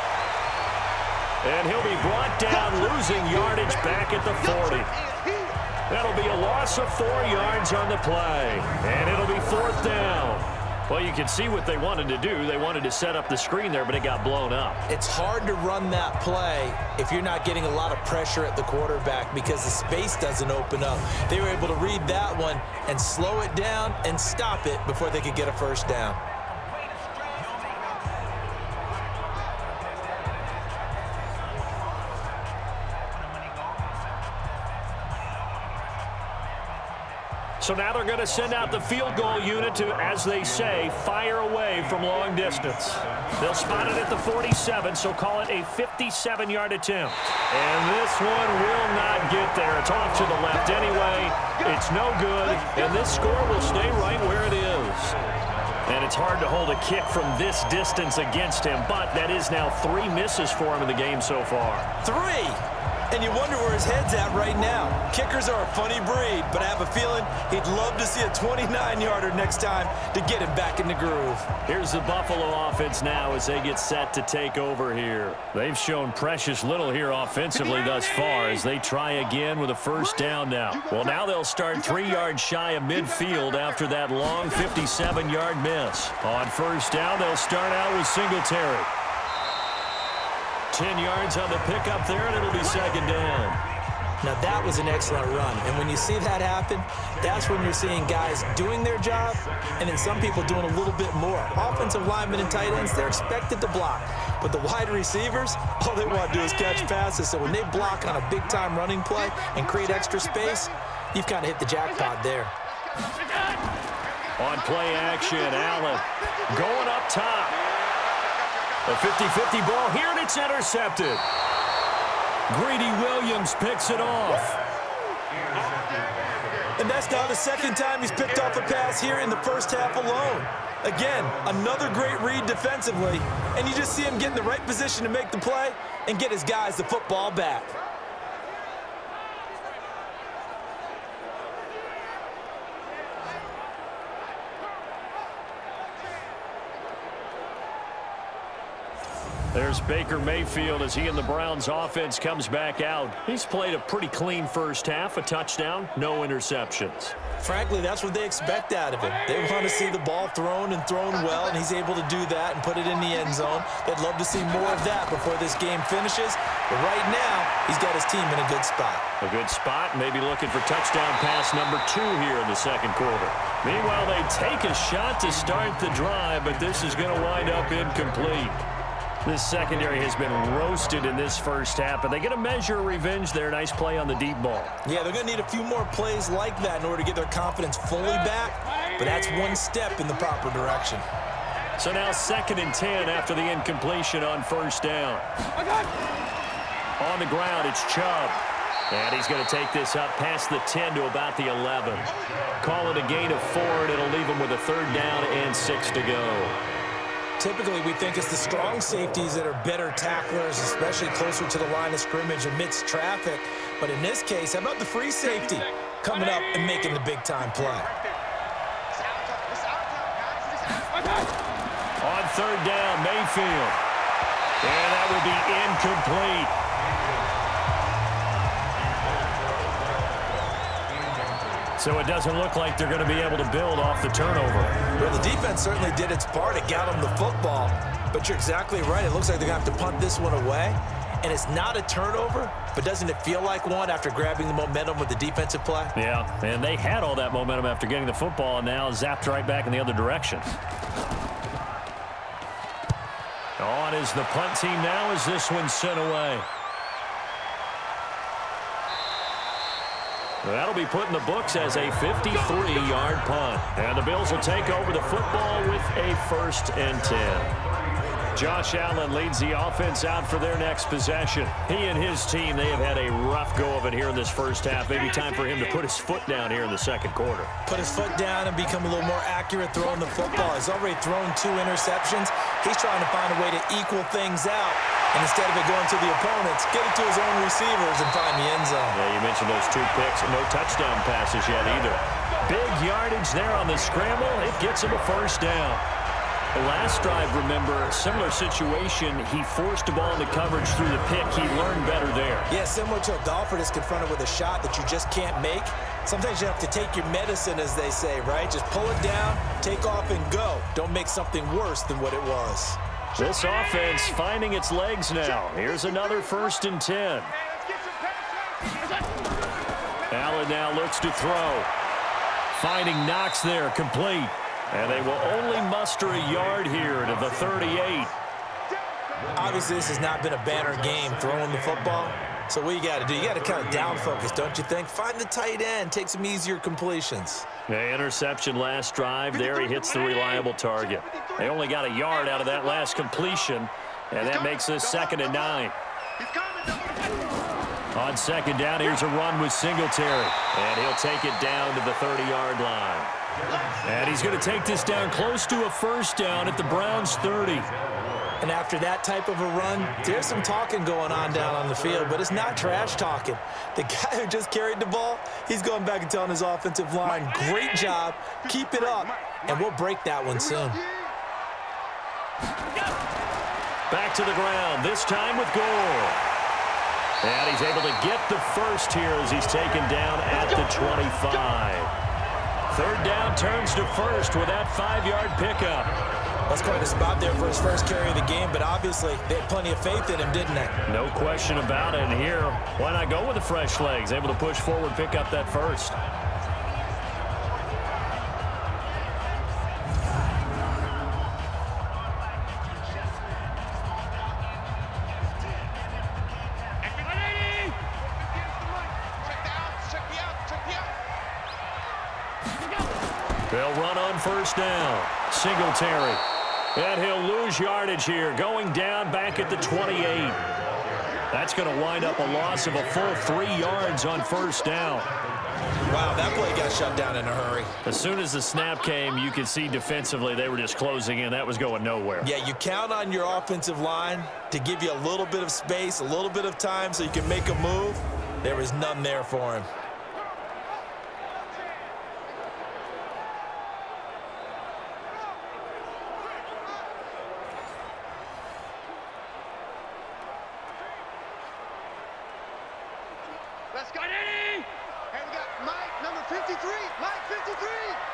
[SPEAKER 2] And he'll be brought down, losing yardage back at the 40. That'll be a loss of 4 yards on the play. And it'll be 4th down. Well, you can see what they wanted to do. They wanted to set up the screen there, but it got blown up.
[SPEAKER 3] It's hard to run that play if you're not getting a lot of pressure at the quarterback because the space doesn't open up. They were able to read that one and slow it down and stop it before they could get a first down.
[SPEAKER 2] So now they're going to send out the field goal unit to, as they say, fire away from long distance. They'll spot it at the 47, so call it a 57-yard attempt. And this one will not get there. It's off to the left anyway. It's no good, and this score will stay right where it is. And it's hard to hold a kick from this distance against him, but that is now 3 misses for him in the game so far.
[SPEAKER 3] 3! And you wonder where his head's at right now. Kickers are a funny breed, but I have a feeling he'd love to see a 29-yarder next time to get him back in the groove.
[SPEAKER 2] Here's the Buffalo offense now as they get set to take over here. They've shown precious little here offensively thus far as they try again with a first down now. Well, now they'll start 3 yards shy of midfield after that long 57-yard miss. On first down, they'll start out with Singletary. 10 yards on the pickup there, and it'll be 2nd down.
[SPEAKER 3] Now, that was an excellent run. And when you see that happen, that's when you're seeing guys doing their job and then some people doing a little bit more. Offensive linemen and tight ends, they're expected to block. But the wide receivers, all they want to do is catch passes. So when they block on a big-time running play and create extra space, you've kind of hit the jackpot there.
[SPEAKER 2] On play action, Allen going up top. A 50-50 ball here, and it's intercepted. Greedy Williams picks it off.
[SPEAKER 3] And that's now the 2nd time he's picked off a pass here in the first half alone. Again, another great read defensively, and you just see him get in the right position to make the play and get his guys the football back.
[SPEAKER 2] There's Baker Mayfield as he and the Browns offense comes back out. He's played a pretty clean first half, a touchdown, no interceptions.
[SPEAKER 3] Frankly, that's what they expect out of him. They want to see the ball thrown and thrown well, and he's able to do that and put it in the end zone. They'd love to see more of that before this game finishes. But right now, he's got his team in a good spot.
[SPEAKER 2] A good spot, maybe looking for touchdown pass number 2 here in the 2nd quarter. Meanwhile, they take a shot to start the drive, but this is going to wind up incomplete. This secondary has been roasted in this first half, but they get a measure of revenge there. Nice play on the deep ball.
[SPEAKER 3] Yeah, they're going to need a few more plays like that in order to get their confidence fully back, but that's one step in the proper direction.
[SPEAKER 2] So now 2nd and 10 after the incompletion on first down. On the ground, it's Chubb. And he's going to take this up past the 10 to about the 11. Call it a gain of 4, and it'll leave him with a 3rd down and 6 to go.
[SPEAKER 3] Typically, we think it's the strong safeties that are better tacklers, especially closer to the line of scrimmage amidst traffic. But in this case, how about the free safety coming up and making the big-time play?
[SPEAKER 2] On 3rd down, Mayfield. And that would be incomplete. So it doesn't look like they're going to be able to build off the turnover.
[SPEAKER 3] Well, the defense certainly did its part. It got them the football. But you're exactly right. It looks like they're going to have to punt this one away. And it's not a turnover, but doesn't it feel like one after grabbing the momentum with the defensive play?
[SPEAKER 2] Yeah, and they had all that momentum after getting the football, and now zapped right back in the other direction. On is the punt team now as this one's sent away. That'll be put in the books as a 53-yard punt. And the Bills will take over the football with a 1st and 10. Josh Allen leads the offense out for their next possession. He and his team, they have had a rough go of it here in this first half. Maybe time for him to put his foot down here in the second quarter.
[SPEAKER 3] Put his foot down and become a little more accurate throwing the football. He's already thrown 2 interceptions. He's trying to find a way to equal things out. And instead of it going to the opponents, get it to his own receivers and find the end zone.
[SPEAKER 2] Yeah, you mentioned those 2 picks. No touchdown passes yet either. Big yardage there on the scramble. It gets him a first down. The last drive, remember, similar situation. He forced the ball into coverage through the pick. He learned better there.
[SPEAKER 3] Yeah, similar to a golfer that's confronted with a shot that you just can't make. Sometimes you have to take your medicine, as they say, right? Just pull it down, take off, and go. Don't make something worse than what it was.
[SPEAKER 2] This offense finding its legs now. Here's another 1st and 10. Allen now looks to throw. Finding Knox there, complete. And they will only muster a yard here to the 38.
[SPEAKER 3] Obviously, this has not been a banner game throwing the football. So what you got to do, you got to kind of down focus, don't you think? Find the tight end, take some easier completions.
[SPEAKER 2] The interception last drive. There he hits the reliable target. They only got a yard out of that last completion, and that makes this 2nd and 9. On 2nd down, here's a run with Singletary, and he'll take it down to the 30-yard line. And he's going to take this down close to a first down at the Browns' 30.
[SPEAKER 3] And after that type of a run, there's some talking going on down on the field, but it's not trash talking. The guy who just carried the ball, he's going back and telling his offensive line, great job, keep it up, and we'll break that one soon.
[SPEAKER 2] Back to the ground, this time with Gore. And he's able to get the first here as he's taken down at the 25. 3rd down turns to 1st with that 5-yard pickup.
[SPEAKER 3] That's quite a spot there for his first carry of the game, but obviously they had plenty of faith in him, didn't they?
[SPEAKER 2] No question about it. And here, why not go with the fresh legs? Able to push forward, pick up that first. They'll run on 1st down. Singletary. And he'll lose yardage here, going down back at the 28. That's going to wind up a loss of a full 3 yards on 1st down.
[SPEAKER 3] Wow, that play got shut down in a hurry.
[SPEAKER 2] As soon as the snap came, you could see defensively they were just closing in. That was going nowhere.
[SPEAKER 3] Yeah, you count on your offensive line to give you a little bit of space, a little bit of time so you can make a move. There was none there for him.
[SPEAKER 4] Let's go, Eddie! And we got Mike, number 53. Mike, 53.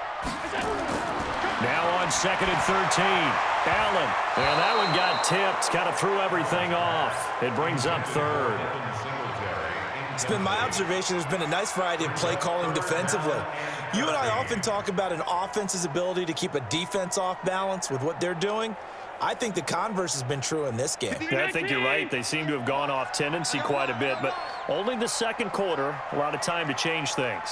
[SPEAKER 2] Now on 2nd and 13. Allen. And that one got tipped. Kind of threw everything off. It brings up 3rd.
[SPEAKER 3] It's been my observation there's been a nice variety of play calling defensively. You and I often talk about an offense's ability to keep a defense off balance with what they're doing. I think the converse has been true in this game.
[SPEAKER 2] Yeah, I think you're right. They seem to have gone off tendency quite a bit, but only the 2nd quarter, a lot of time to change things.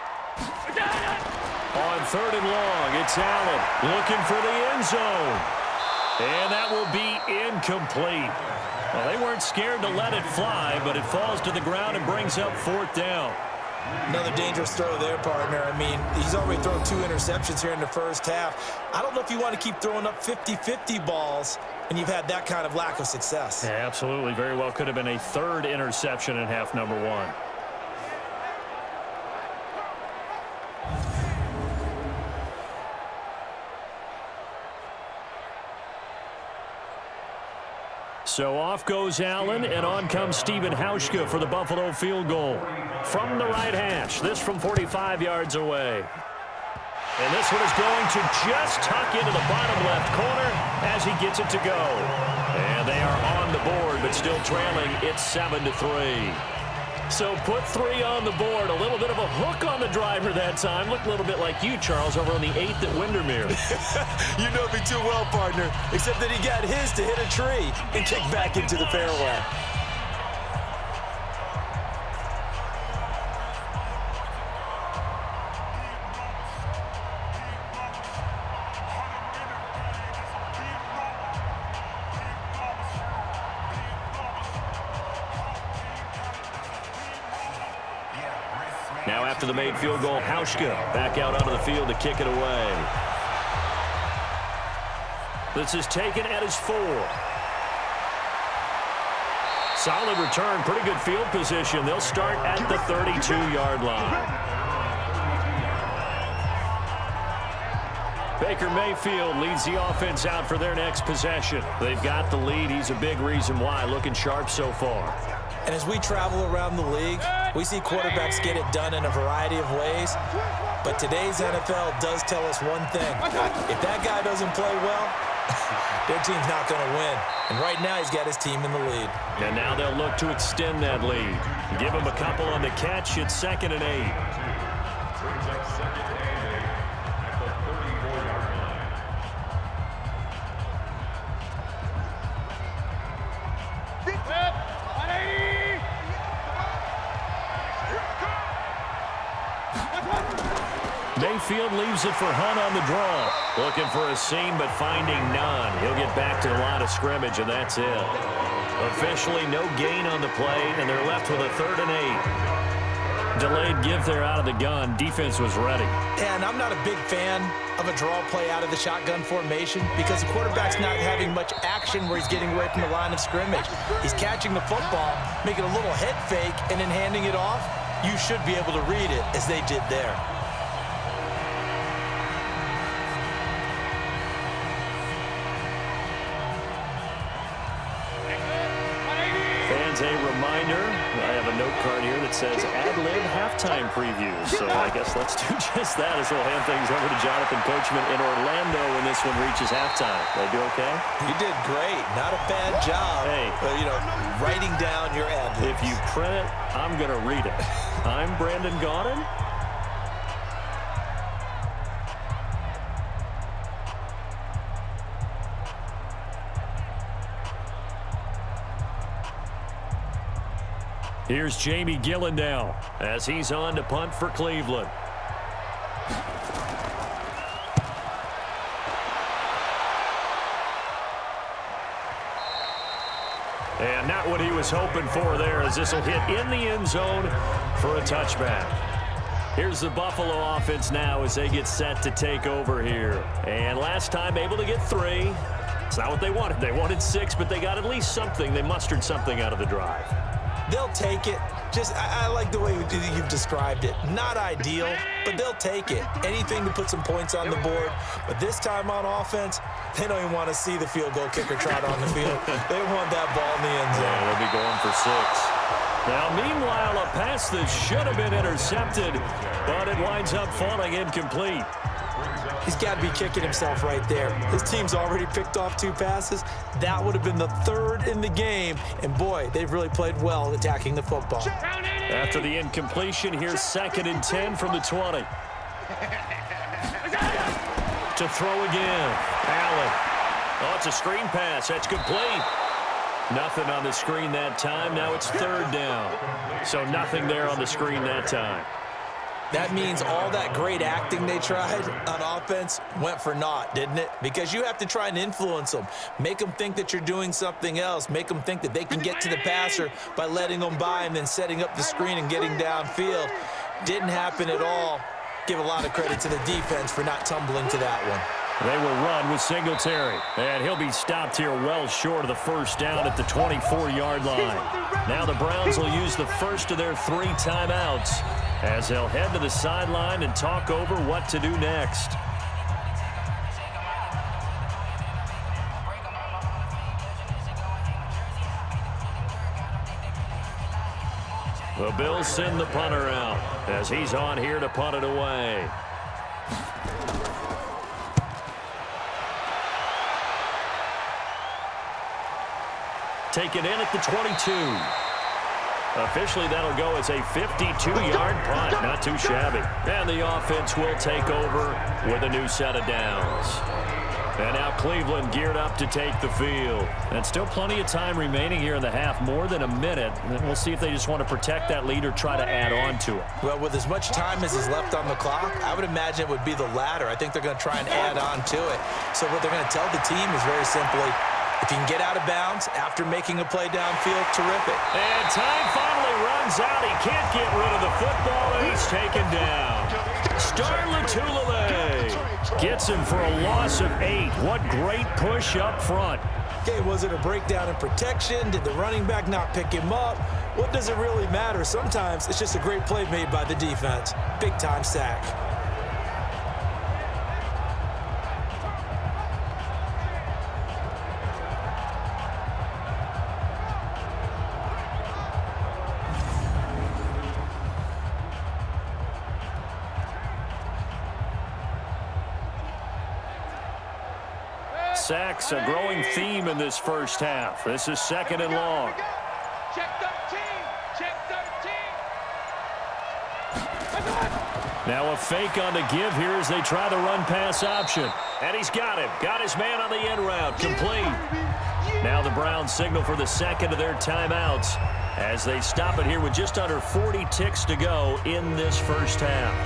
[SPEAKER 2] On 3rd and long, it's Allen looking for the end zone. And that will be incomplete. Well, they weren't scared to let it fly, but it falls to the ground and brings up 4th down.
[SPEAKER 3] Another dangerous throw there, partner. I mean, he's already thrown 2 interceptions here in the first half. I don't know if you want to keep throwing up 50-50 balls, and you've had that kind of lack of success.
[SPEAKER 2] Yeah, absolutely. Very well could have been a 3rd interception in half number 1. So off goes Allen, and on comes Stephen Hauschka for the Buffalo field goal. From the right hash, this from 45 yards away. And this one is going to just tuck into the bottom left corner as he gets it to go. And they are on the board, but still trailing. It's 7-3. So put 3 on the board. A little bit of a hook on the driver that time. Looked a little bit like you, Charles, over on the 8th at Windermere.
[SPEAKER 3] You know me too well, partner, except that he got his to hit a tree and kick back into the fairway.
[SPEAKER 2] Now after the made field goal, Hauschka back out onto the field to kick it away. This is taken at his 4. Solid return, pretty good field position. They'll start at the 32-yard line. Baker Mayfield leads the offense out for their next possession. They've got the lead. He's a big reason why, looking sharp so far.
[SPEAKER 3] And as we travel around the league, we see quarterbacks get it done in a variety of ways. But today's NFL does tell us one thing. If that guy doesn't play well, their team's not going to win. And right now, he's got his team in the lead.
[SPEAKER 2] And now they'll look to extend that lead. Give him a couple on the catch. It's 2nd and 8.
[SPEAKER 5] Brings up 2nd and 8 at the 34-yard line.
[SPEAKER 2] Mayfield leaves it for Hunt on the draw. Looking for a seam, but finding none. He'll get back to the line of scrimmage, and that's it. Officially no gain on the play, and they're left with a 3rd and 8. Delayed give there out of the gun. Defense was ready.
[SPEAKER 3] And I'm not a big fan of a draw play out of the shotgun formation because the quarterback's not having much action where he's getting away from the line of scrimmage. He's catching the football, making a little head fake, and then handing it off. You should be able to read it as they did there.
[SPEAKER 2] A reminder, I have a note card here that says ad-lib halftime preview. So I guess let's do just that as we'll hand things over to Jonathan Coachman in Orlando when this one reaches halftime. Did I do okay?
[SPEAKER 3] You did great. Not a bad job.
[SPEAKER 2] Hey.
[SPEAKER 3] Writing down your ad-libs.
[SPEAKER 2] If you print it, I'm going to read it. I'm Brandon Gaudin. Here's Jamie Gillen now as he's on to punt for Cleveland. And not what he was hoping for there, as this will hit in the end zone for a touchback. Here's the Buffalo offense now as they get set to take over here. And last time able to get 3. It's not what they wanted. They wanted 6, but they got at least something. They mustered something out of the drive.
[SPEAKER 3] They'll take it. I like the way you've described it. Not ideal, but they'll take it. Anything to put some points on the board. But this time on offense, they don't even want to see the field goal kicker trot on the field. They want that ball in the end zone.
[SPEAKER 2] Yeah, they'll be going for 6. Now, meanwhile, a pass that should have been intercepted, but it winds up falling incomplete.
[SPEAKER 3] He's got to be kicking himself right there. His team's already picked off 2 passes. That would have been the 3rd in the game. And, boy, they've really played well attacking the football.
[SPEAKER 2] After the incompletion, here's 2nd and 10 from the 20. To throw again. Allen. Oh, it's a screen pass. That's complete. Nothing on the screen that time. Now it's 3rd down. So nothing there on the screen that time.
[SPEAKER 3] That means all that great acting they tried on offense went for naught, didn't it? Because you have to try and influence them. Make them think that you're doing something else. Make them think that they can get to the passer by letting them by and then setting up the screen and getting downfield. Didn't happen at all. Give a lot of credit to the defense for not tumbling to that one.
[SPEAKER 2] They will run with Singletary, and he'll be stopped here well short of the 1st down at the 24-yard line. Now the Browns will use the first of their 3 timeouts as they'll head to the sideline and talk over what to do next. The Bills send the punter out as he's on here to punt it away. Taken in at the 22. Officially, that'll go as a 52-yard punt. Not too shabby. And the offense will take over with a new set of downs. And now Cleveland geared up to take the field. And still plenty of time remaining here in the half, more than a minute. And we'll see if they just want to protect that lead or try to add on to it.
[SPEAKER 3] Well, with as much time as is left on the clock, I would imagine it would be the latter. I think they're going to try and add on to it. So what they're going to tell the team is very simply, If you can get out of bounds after making a play downfield, terrific.
[SPEAKER 2] And time finally runs out. He can't get rid of the football, and he's taken down. Starlatulele gets him for a loss of 8. What great push up front.
[SPEAKER 3] Okay, was it a breakdown in protection? Did the running back not pick him up? What does it really matter? Sometimes it's just a great play made by the defense. Big-time sack.
[SPEAKER 2] Sacks, a growing theme in this first half. This is 2nd and long.
[SPEAKER 4] Check 13. Check 13.
[SPEAKER 2] Now a fake on the give here as they try the run-pass option. And he's got him. Got his man on the end route. Complete. Now the Browns signal for the second of their timeouts as they stop it here with just under 40 ticks to go in this first half.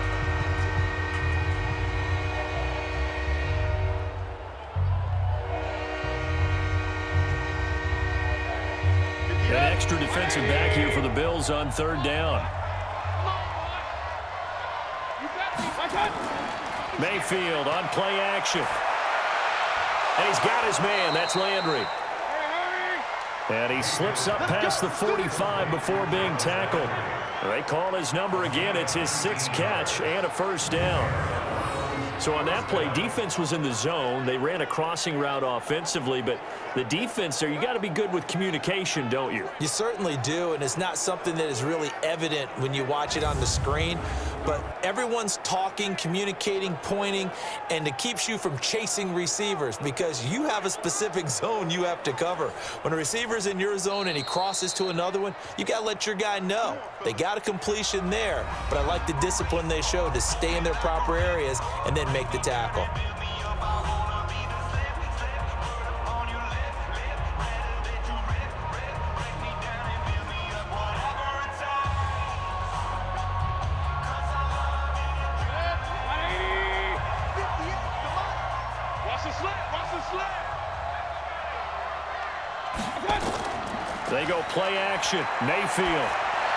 [SPEAKER 2] An extra defensive back here for the Bills on 3rd down. Mayfield on play action. And he's got his man. That's Landry. And he slips up past the 45 before being tackled. They call his number again. It's his 6th catch and a first down. So on that play, defense was in the zone. They ran a crossing route offensively, but the defense there, you got to be good with communication, don't you?
[SPEAKER 3] You certainly do, and it's not something that is really evident when you watch it on the screen, but everyone's talking, communicating, pointing, and it keeps you from chasing receivers because you have a specific zone you have to cover. When a receiver's in your zone and he crosses to another one, you got to let your guy know. They got a completion there, but I like the discipline they showed to stay in their proper areas and then make the tackle.
[SPEAKER 2] They go play action. Mayfield.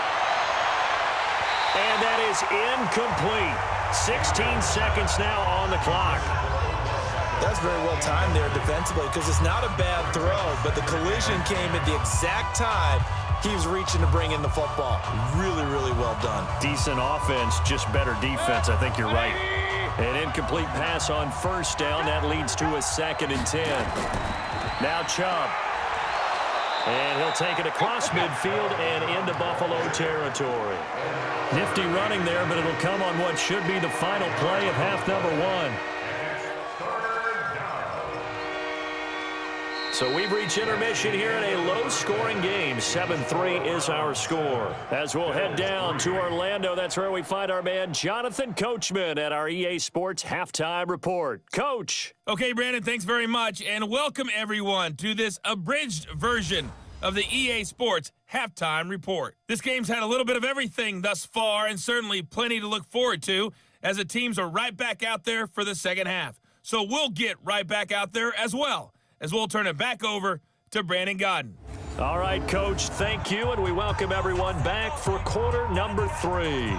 [SPEAKER 2] And that is incomplete. 16 seconds now on the clock.
[SPEAKER 3] That's very well timed there defensively because it's not a bad throw, but the collision came at the exact time he was reaching to bring in the football. Really, really well done.
[SPEAKER 2] Decent offense, just better defense. I think you're right. An incomplete pass on 1st down. That leads to a 2nd and 10. Now Chubb. And he'll take it across midfield and into Buffalo territory. Nifty running there, but it'll come on what should be the final play of half number 1. So we've reached intermission here in a low-scoring game. 7-3 is our score. As we'll head down to Orlando, that's where we find our man Jonathan Coachman at our EA Sports Halftime Report. Coach.
[SPEAKER 1] Okay, Brandon, thanks very much, and welcome everyone to this abridged version of the EA Sports Halftime Report. This game's had a little bit of everything thus far, and certainly plenty to look forward to as the teams are right back out there for the second half. So we'll get right back out there as well, as we'll turn it back over to Brandon Godden.
[SPEAKER 2] All right, Coach, thank you, and we welcome everyone back for quarter number 3.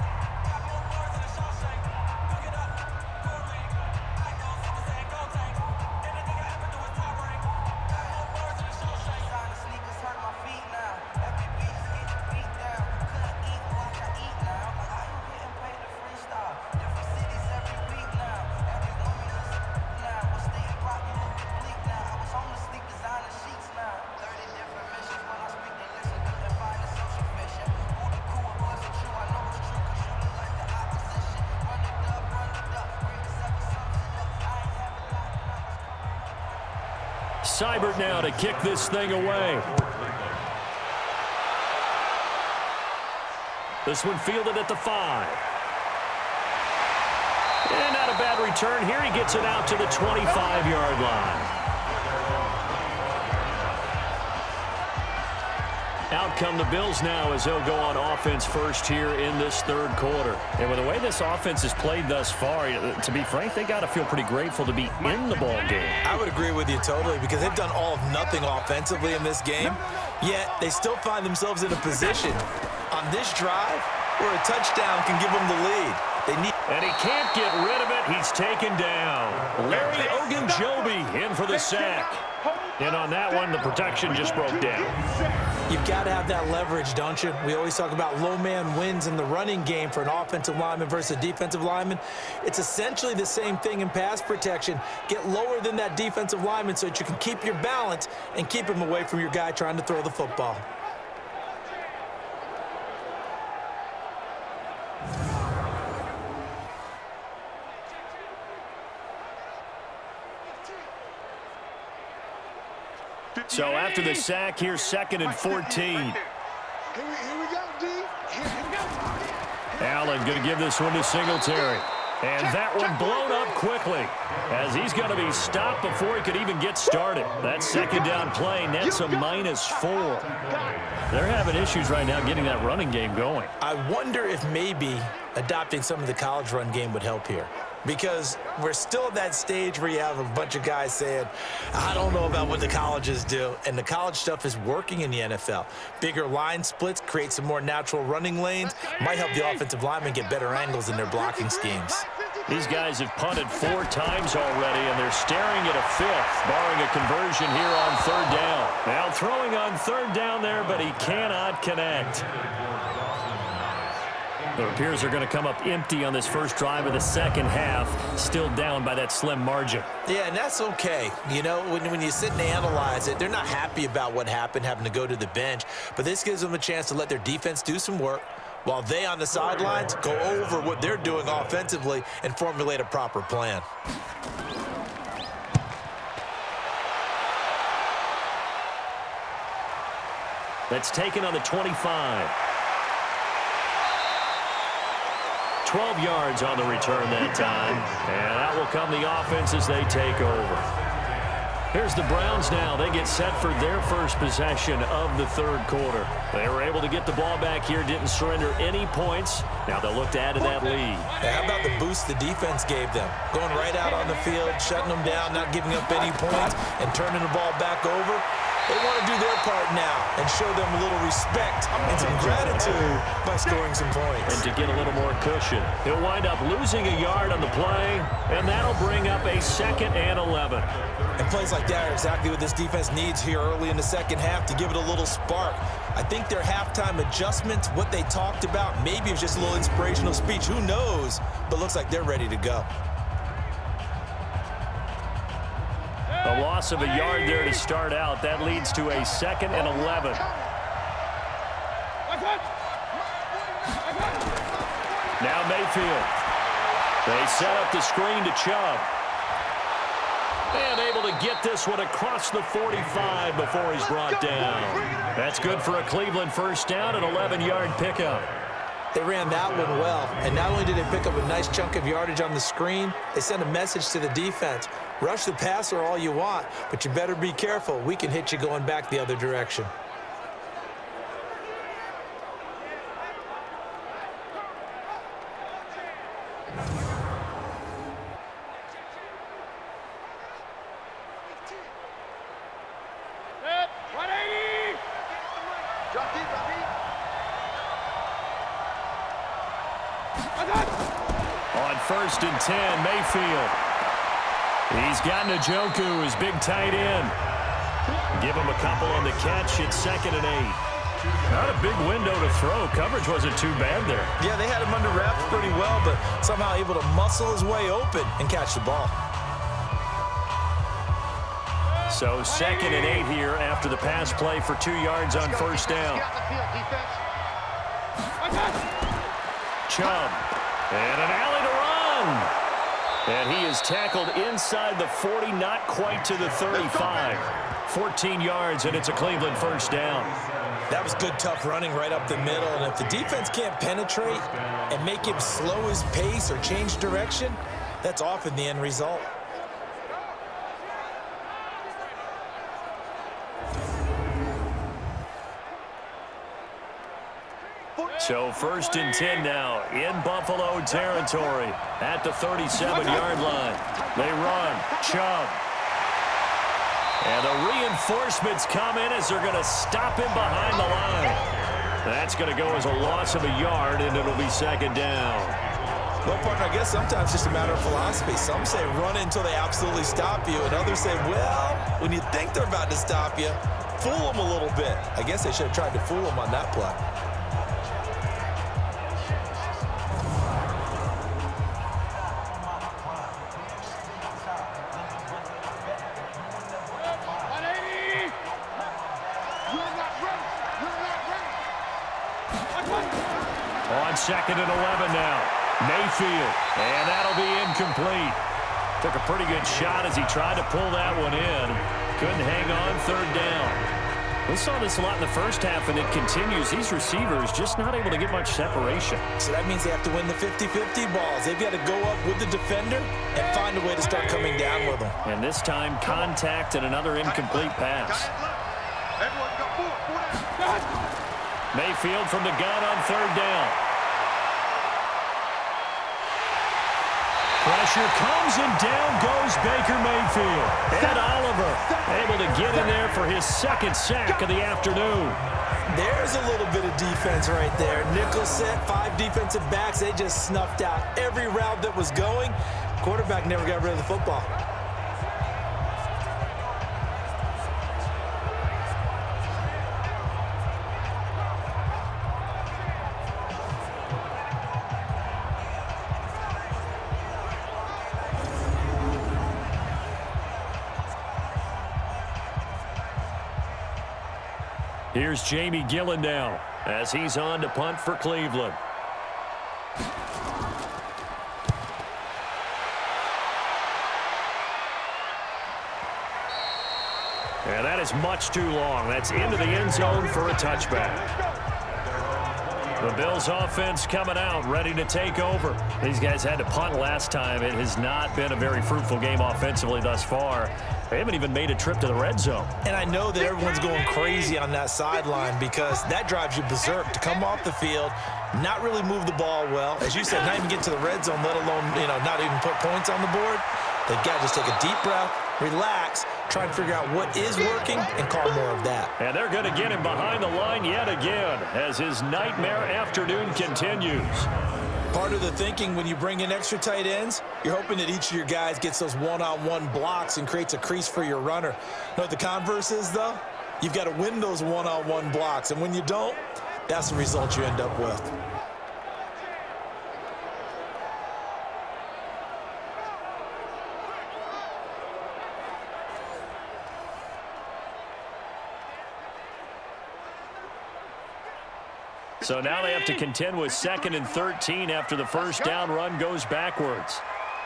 [SPEAKER 2] Seibert now to kick this thing away. This one fielded at the 5. And not a bad return here. He gets it out to the 25-yard line. Out come the Bills now as they'll go on offense first here in this third quarter. And with the way this offense has played thus far, to be frank, they got to feel pretty grateful to be in the ball game.
[SPEAKER 3] I would agree with you totally, because they've done all of nothing offensively in this game, yet they still find themselves in a position on this drive where a touchdown can give them the lead.
[SPEAKER 2] And he can't get rid of it. He's taken down. Larry Ogunjobi in for the sack. And on that one, the protection just broke down.
[SPEAKER 3] You've got to have that leverage, don't you? We always talk about low man wins in the running game for an offensive lineman versus a defensive lineman. It's essentially the same thing in pass protection. Get lower than that defensive lineman so that you can keep your balance and keep him away from your guy trying to throw the football.
[SPEAKER 2] So after the sack, here's 2nd and 14.
[SPEAKER 4] Here we go, D. Here we go.
[SPEAKER 2] Allen going to give this one to Singletary. And that one blown up quickly as he's going to be stopped before he could even get started. That 2nd down play nets a -4. They're having issues right now getting that running game going.
[SPEAKER 3] I wonder if maybe adopting some of the college run game would help here, because we're still at that stage where you have a bunch of guys saying, I don't know about what the colleges do, and the college stuff is working in the NFL. Bigger line splits, create some more natural running lanes, might help the offensive linemen get better angles in their blocking schemes.
[SPEAKER 2] These guys have punted 4 times already, and they're staring at a 5th, barring a conversion here on 3rd down. Now throwing on 3rd down there, but he cannot connect. It appears they're going to come up empty on this first drive of the second half, still down by that slim margin.
[SPEAKER 3] Yeah, and that's okay. You know, when you sit and analyze it, they're not happy about what happened, having to go to the bench, but this gives them a chance to let their defense do some work while they on the sidelines go over what they're doing offensively and formulate a proper plan.
[SPEAKER 2] That's taken on the 25. 12 yards on the return that time. And out will come the offense as they take over. Here's the Browns now. They get set for their first possession of the third quarter. They were able to get the ball back here, didn't surrender any points. Now they'll look to add to that lead.
[SPEAKER 3] How about the boost the defense gave them? Going right out on the field, shutting them down, not giving up any points, and turning the ball back over. They want to do their part now and show them a little respect and some gratitude by scoring some points.
[SPEAKER 2] And to get a little more cushion. He'll wind up losing a yard on the play, and that'll bring up a 2nd and 11.
[SPEAKER 3] And plays like that are exactly what this defense needs here early in the second half to give it a little spark. I think their halftime adjustments, what they talked about, maybe it was just a little inspirational speech. Who knows? But looks like they're ready to go.
[SPEAKER 2] A loss of a yard there to start out. That leads to a 2nd and 11. Now Mayfield. They set up the screen to Chubb. And able to get this one across the 45 before he's brought down. That's good for a Cleveland first down, an 11-yard pickup.
[SPEAKER 3] They ran that one well, and not only did they pick up a nice chunk of yardage on the screen, they sent a message to the defense. Rush the passer all you want, but you better be careful. We can hit you going back the other direction.
[SPEAKER 2] On 1st and 10, Mayfield. He's got Njoku, his big tight end. Give him a couple on the catch. It's 2nd and 8. Not a big window to throw. Coverage wasn't too bad there.
[SPEAKER 3] Yeah, they had him under wraps pretty well, but somehow able to muscle his way open and catch the ball.
[SPEAKER 2] So 2nd and 8 here after the pass play for 2 yards on first down. Chubb. And an alley to run. And he is tackled inside the 40, not quite to the 35. 14 yards, and it's a Cleveland first down.
[SPEAKER 3] That was good, tough running right up the middle. And if the defense can't penetrate and make him slow his pace or change direction, that's often the end result.
[SPEAKER 2] So 1st and 10 now in Buffalo territory at the 37-yard line. They run. Chubb. And the reinforcements come in as they're going to stop him behind the line. That's going to go as a loss of a yard, and it'll be 2nd down.
[SPEAKER 3] Well, partner, I guess sometimes it's just a matter of philosophy. Some say run until they absolutely stop you, and others say, well, when you think they're about to stop you, fool them a little bit. I guess they should have tried to fool them on that play.
[SPEAKER 2] On 2nd and 11 now. Mayfield, and that'll be incomplete. Took a pretty good shot as he tried to pull that one in. Couldn't hang on 3rd down. We saw this a lot in the first half, and it continues. These receivers just not able to get much separation.
[SPEAKER 3] So that means they have to win the 50-50 balls. They've got to go up with the defender and find a way to start coming down with them.
[SPEAKER 2] And this time, contact and another incomplete pass. Mayfield from the gun on 3rd down. Pressure comes, and down goes Baker Mayfield. Ed Oliver able to get in there for his 2nd sack of the afternoon.
[SPEAKER 3] There's a little bit of defense right there. Nickel set, 5 defensive backs. They just snuffed out every route that was going. Quarterback never got rid of the football.
[SPEAKER 2] Here's Jamie Gillen now as he's on to punt for Cleveland. And that is much too long. That's into the end zone for a touchback. The Bills offense coming out, ready to take over. These guys had to punt last time. It has not been a very fruitful game offensively thus far. They haven't even made a trip to the red zone. And I know that everyone's going crazy on that sideline because that drives you berserk to come off the field, not really move the ball well. As you said, not even get to the red zone, let alone, not even put points on the board. They've got to just take a deep breath, relax, try and figure out what is working and call more of that. And they're going to get him behind the line yet again as his nightmare afternoon continues. Part of the thinking when you bring in extra tight ends, you're hoping that each of your guys gets those one-on-one blocks and creates a crease for your runner. You know what the converse is, though? You've got to win those one-on-one blocks, and when you don't, that's the result you end up with. So now they have to contend with 2nd and 13 after the first down run goes backwards.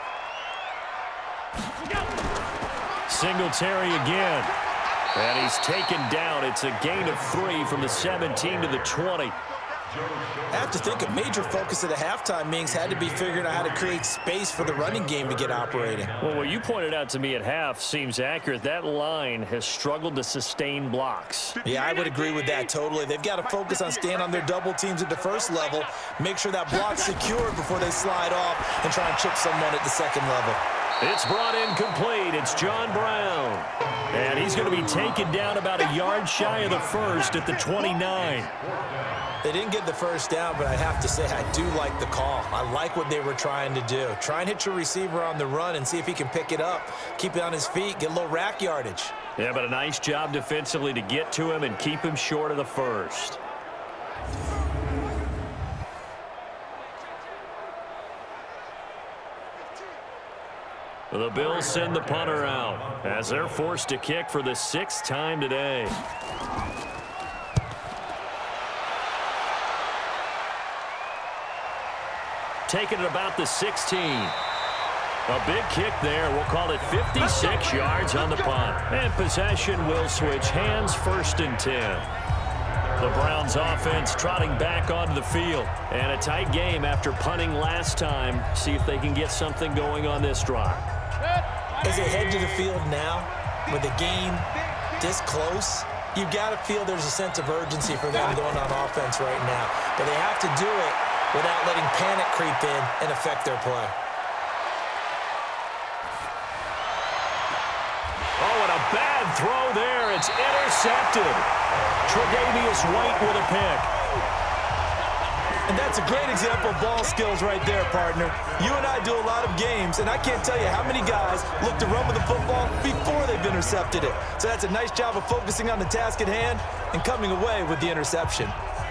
[SPEAKER 2] Singletary again. And he's taken down. It's a gain of 3 from the 17 to the 20. I have to think a major focus at the halftime meetings had to be figuring out how to create space for the running game to get operating. Well, what you pointed out to me at half seems accurate. That line has struggled to sustain blocks. Yeah, I would agree with that totally. They've got to focus on staying on their double teams at the first level, make sure that block's secured before they slide off and try and chip someone at the second level. It's brought in complete. It's John Brown. And he's going to be taken down about a yard shy of the first at the 29. They didn't get the first down, but I have to say I do like the call. I like what they were trying to do. Try and hit your receiver on the run and see if he can pick it up, keep it on his feet, get a little rack yardage. Yeah, but a nice job defensively to get to him and keep him short of the first. The Bills send the punter out as they're forced to kick for the 6th time today. Taking it about the 16. A big kick there. We'll call it 56 yards on the punt. And possession will switch hands, 1st and 10. The Browns offense trotting back onto the field. And a tight game after punting last time. See if they can get something going on this drive. As they head to the field now, with the game this close,
[SPEAKER 3] You've got to feel there's a sense of urgency for them going on offense right now. But they have to do it without letting panic creep in and affect their play.
[SPEAKER 2] Oh, and a bad throw there. It's intercepted. Tre'Davious White with a pick.
[SPEAKER 3] And that's a great example of ball skills right there, partner. You and I do a lot of games, and I can't tell you how many guys look to run with the football before they've intercepted it. So that's a nice job of focusing on the task at hand and coming away with the interception.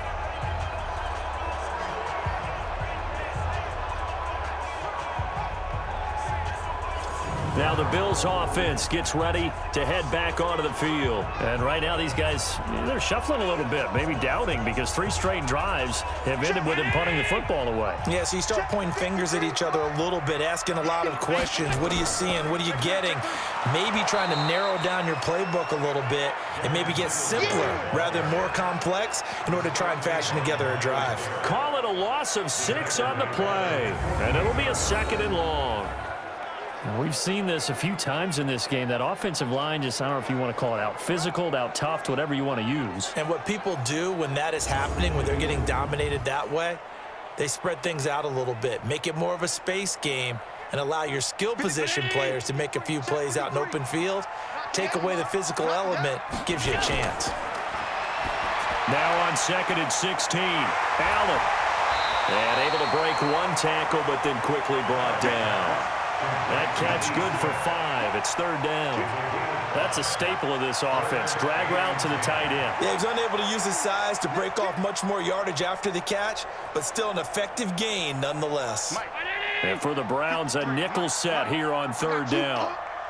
[SPEAKER 2] Now the Bills offense gets ready to head back onto the field. And right now these guys, they're shuffling a little bit, maybe doubting, because 3 straight drives have ended with them punting the football away.
[SPEAKER 3] Yeah, so you start pointing fingers at each other a little bit, asking a lot of questions. What are you seeing? What are you getting? Maybe trying to narrow down your playbook a little bit and maybe get simpler rather than more complex in order to try and fashion together a drive.
[SPEAKER 2] Call it a loss of 6 on the play, and it'll be a 2nd and long. We've seen this a few times in this game. That offensive line just, I don't know if you want to call it out physical, out tough, whatever you want to use.
[SPEAKER 3] And what people do when that is happening, when they're getting dominated that way, they spread things out a little bit, make it more of a space game, and allow your skill position players to make a few plays out in open field. Take away the physical element, gives you a chance.
[SPEAKER 2] Now on 2nd and 16, Allen. And able to break 1 tackle, but then quickly brought down. That catch good for 5. It's 3rd down. That's a staple of this offense. Drag route to the tight end.
[SPEAKER 3] Yeah, he's unable to use his size to break off much more yardage after the catch, but still an effective gain nonetheless.
[SPEAKER 2] And for the Browns, a nickel set here on 3rd down.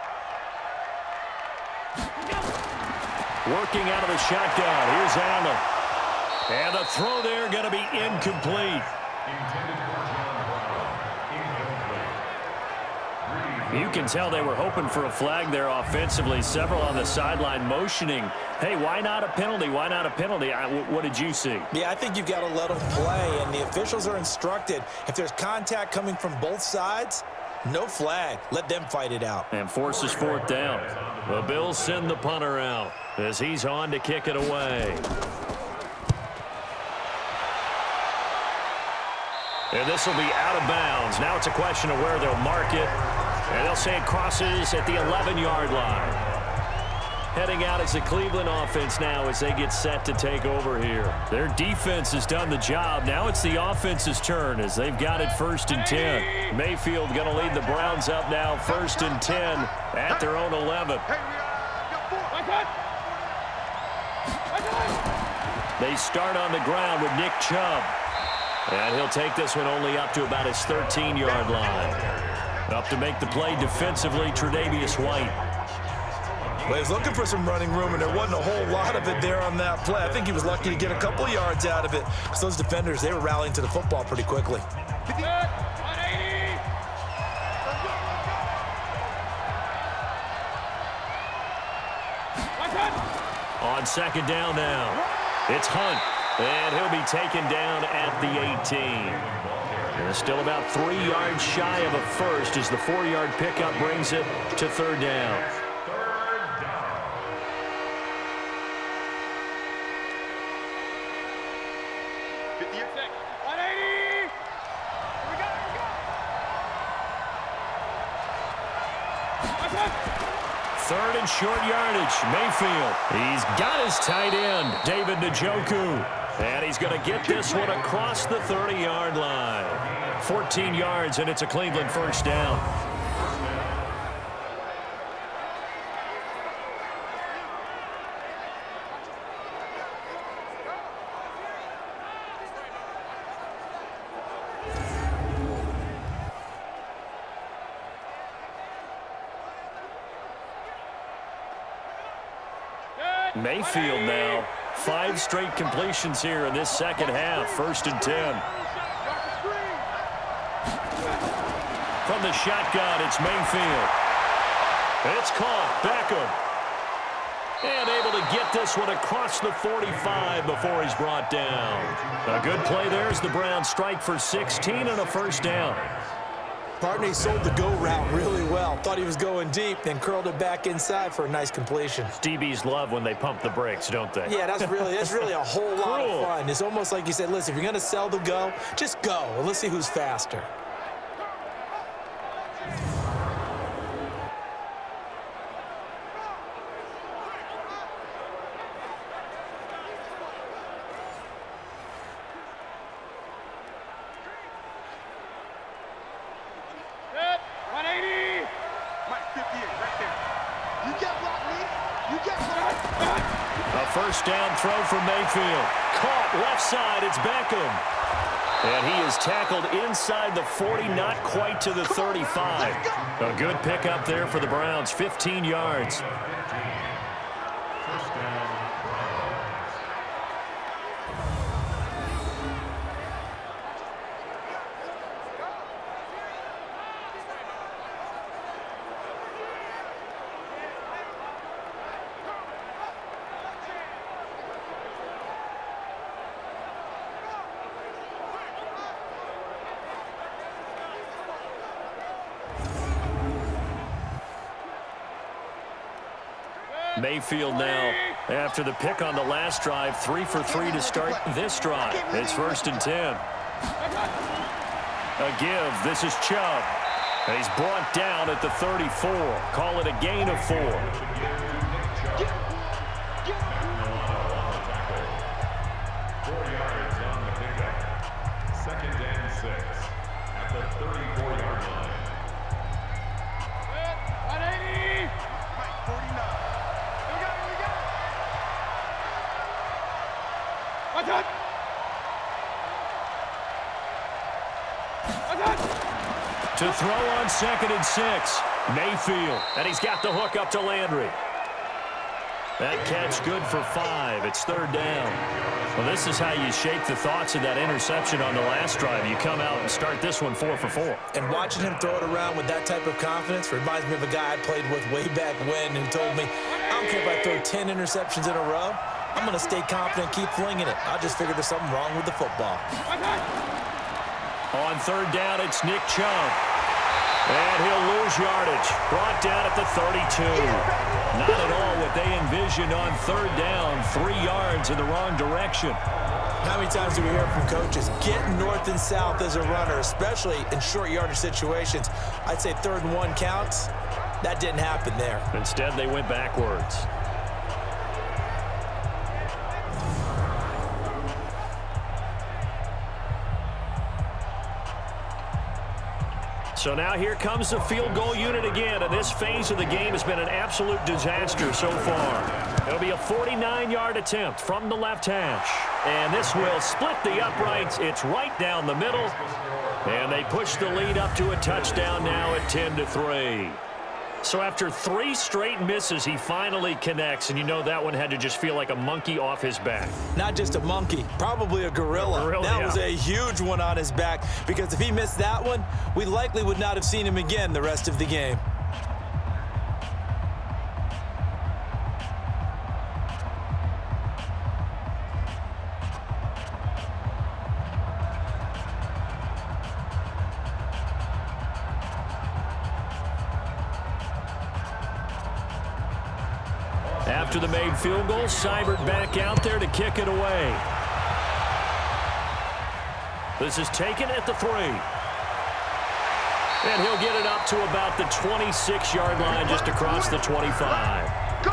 [SPEAKER 2] Working out of the shotgun. Here's Allen. And the throw there going to be incomplete. You can tell they were hoping for a flag there offensively. Several on the sideline motioning, hey, why not a penalty? Why not a penalty? What did you see?
[SPEAKER 3] Yeah, I think you've got to let them play, and the officials are instructed, if there's contact coming from both sides, no flag. Let them fight it out.
[SPEAKER 2] And forces 4th down. The Bills send the punter out as he's on to kick it away. And this will be out of bounds. Now it's a question of where they'll mark it. And they'll say it crosses at the 11-yard line. Heading out is the Cleveland offense now as they get set to take over here. Their defense has done the job. Now it's the offense's turn as they've got it 1st and 10. Mayfield going to lead the Browns up now 1st and 10 at their own 11. They start on the ground with Nick Chubb. And he'll take this one only up to about his 13-yard line. Up to make the play defensively, Tre'Davious White.
[SPEAKER 3] Well, he's looking for some running room, and there wasn't a whole lot of it there on that play. I think he was lucky to get a couple yards out of it because those defenders, they were rallying to the football pretty quickly.
[SPEAKER 2] On 2nd down now, it's Hunt, and he'll be taken down at the 18. And still about 3 yards shy of a first as the 4-yard pickup brings it to 3rd down. Third and short yardage. Mayfield. He's got his tight end, David Njoku. And he's going to get this one across the 30-yard line. 14 yards, and it's a Cleveland 1st down. Mayfield now. 5 straight completions here in this 2nd half. 1st and 10. From the shotgun, it's Mayfield. It's caught. Beckham. And able to get this one across the 45 before he's brought down. A good play there as the Browns strike for 16 and a 1st down.
[SPEAKER 3] Partner, he sold the go route really well. Thought he was going deep, then curled it back inside for a nice completion.
[SPEAKER 2] DBs love when they pump the brakes, don't they?
[SPEAKER 3] Yeah, that's really a whole lot of fun. It's almost like you said, listen, if you're going to sell the go, just go. And let's see who's faster.
[SPEAKER 2] First down throw for Mayfield. Caught left side. It's Beckham. And he is tackled inside the 40, not quite to the 35. A good pickup there for the Browns. 15 yards.
[SPEAKER 5] First down, Browns.
[SPEAKER 2] Mayfield now, after the pick on the last drive, 3 for 3 to start this drive. It's 1st and 10. A give. This is Chubb. And he's brought down at the 34. Call it a gain of 4.
[SPEAKER 5] 4 yards on the pickup. 2nd and 6 at the 34-yard line.
[SPEAKER 4] 180. 49.
[SPEAKER 2] To throw on 2nd and 6. Mayfield. And he's got the hook up to Landry. That catch good for 5. It's 3rd down. Well, this is how you shake the thoughts of that interception on the last drive. You come out and start this one 4 for 4.
[SPEAKER 3] And watching him throw it around with that type of confidence reminds me of a guy I played with way back when who told me, I don't care if I throw 10 interceptions in a row. I'm going to stay confident and keep flinging it. I just figured there's something wrong with the football.
[SPEAKER 2] On 3rd down, it's Nick Chubb. And he'll lose yardage. Brought down at the 32. Not at all what they envisioned on 3rd down. 3 yards in the wrong direction.
[SPEAKER 3] How many times do we hear from coaches, get north and south as a runner, especially in short yardage situations? I'd say 3rd and 1 counts. That didn't happen there.
[SPEAKER 2] Instead, they went backwards. So now here comes the field goal unit again, and this phase of the game has been an absolute disaster so far. It'll be a 49-yard attempt from the left hash. And this will split the uprights. It's right down the middle. And they push the lead up to a touchdown now at 10-3. So after 3 straight misses, he finally connects, and you know that one had to just feel like a monkey off his back.
[SPEAKER 3] Not just a monkey, probably a gorilla. That was a huge one on his back, because if he missed that one, we likely would not have seen him again the rest of the game.
[SPEAKER 2] After the made field goal, Seibert back out there to kick it away. This is taken at the 3. And he'll get it up to about the 26-yard line, just across the 25.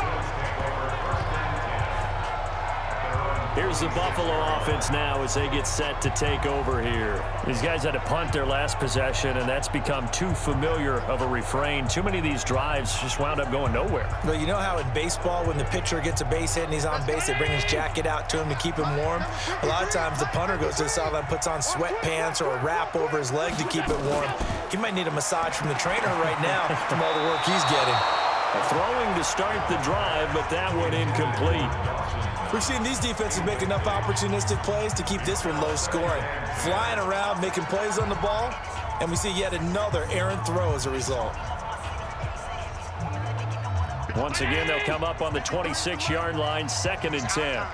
[SPEAKER 2] Here's the Buffalo offense now as they get set to take over here. These guys had to punt their last possession, and that's become too familiar of a refrain. Too many of these drives just wound up going nowhere.
[SPEAKER 3] Well, you know how in baseball, when the pitcher gets a base hit and he's on base, they bring his jacket out to him to keep him warm? A lot of times the punter goes to the sideline, puts on sweatpants or a wrap over his leg to keep it warm. He might need a massage from the trainer right now from all the work he's getting.
[SPEAKER 2] Throwing to start the drive, but that one incomplete.
[SPEAKER 3] We've seen these defenses make enough opportunistic plays to keep this one low scoring. Flying around, making plays on the ball, and we see yet another errant throw as a result.
[SPEAKER 2] Once again, they'll come up on the 26-yard line, 2nd and 10.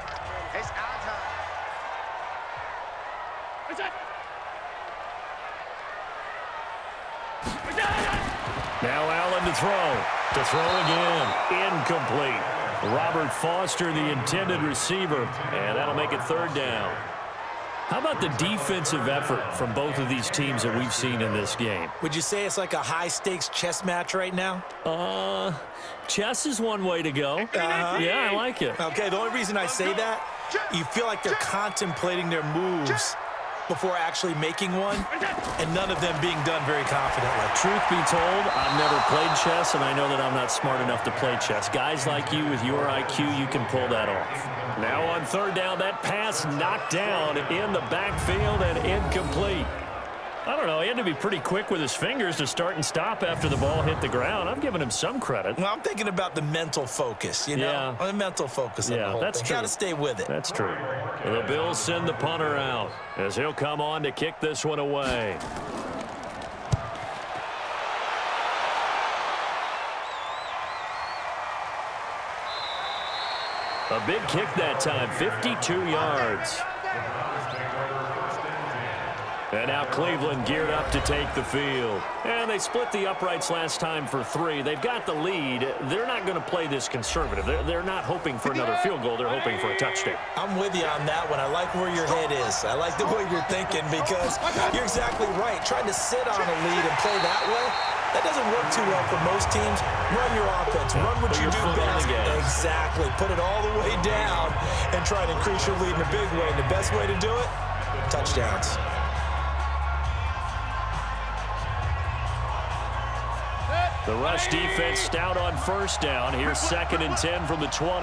[SPEAKER 2] Now Allen to throw. To throw again. Incomplete. Robert Foster, the intended receiver. And that'll make it third down. How about the defensive effort from both of these teams that we've seen in this game?
[SPEAKER 3] Would you say it's like a high-stakes chess match right now?
[SPEAKER 2] Chess is one way to go. Yeah, I like it.
[SPEAKER 3] Okay, the only reason I say that, you feel like they're contemplating their moves before actually making one, and none of them being done very confidently.
[SPEAKER 2] Truth be told, I've never played chess, and I know that I'm not smart enough to play chess. Guys like you with your IQ, you can pull that off. Now on third down, that pass knocked down in the backfield and incomplete. I don't know, he had to be pretty quick with his fingers to start and stop after the ball hit the ground. I'm giving him some credit.
[SPEAKER 3] Well, I'm thinking about the mental focus, you know? The mental focus on the whole thing. Got to stay with it.
[SPEAKER 2] That's true. The Bills send the punter out as he'll come on to kick this one away. A big kick that time, 52 yards. And now Cleveland geared up to take the field. And they split the uprights last time for 3. They've got the lead. They're not going to play this conservative. They're not hoping for another field goal. They're hoping for a touchdown.
[SPEAKER 3] I'm with you on that one. I like where your head is. I like the way you're thinking because you're exactly right. Trying to sit on a lead and play that way, that doesn't work too well for most teams. Run your offense. Run what you do best. Exactly. Put it all the way down and try to increase your lead in a big way. And the best way to do it, touchdowns.
[SPEAKER 2] The rush defense stout on first down. Here's 2nd and 10 from the 20.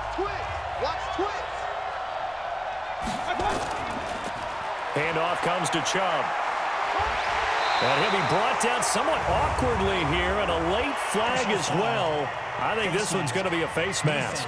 [SPEAKER 2] Handoff comes to Chubb. And he'll be brought down somewhat awkwardly here, and a late flag as well. I think this one's going to be a face mask.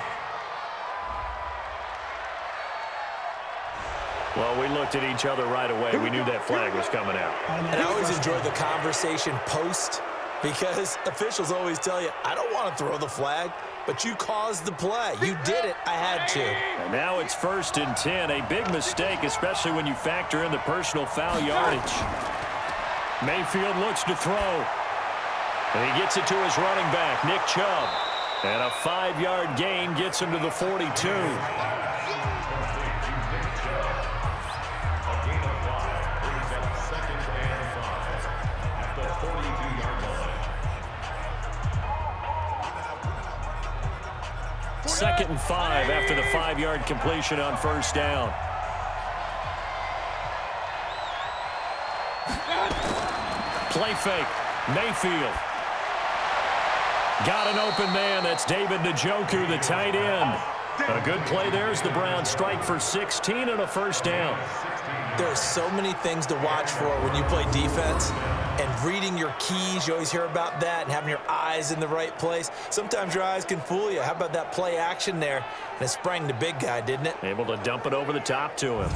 [SPEAKER 2] Well, we looked at each other right away. We knew that flag was coming out.
[SPEAKER 3] And I always enjoy the conversation post, because officials always tell you, I don't want to throw the flag, but you caused the play. You did it. I had to.
[SPEAKER 2] And now it's 1st and 10. A big mistake, especially when you factor in the personal foul yardage. Mayfield looks to throw. And he gets it to his running back, Nick Chubb. And a 5-yard gain gets him to the 42. Second and 5 after the 5-yard completion on first down. Play fake. Mayfield. Got an open man. That's David Njoku, the tight end. A good play there as the Browns strike for 16 and a first down.
[SPEAKER 3] There are so many things to watch for when you play defense. And reading your keys, you always hear about that, and having your eyes in the right place. Sometimes your eyes can fool you. How about that play action there? And it sprang the big guy, didn't it?
[SPEAKER 2] Able to dump it over the top to him.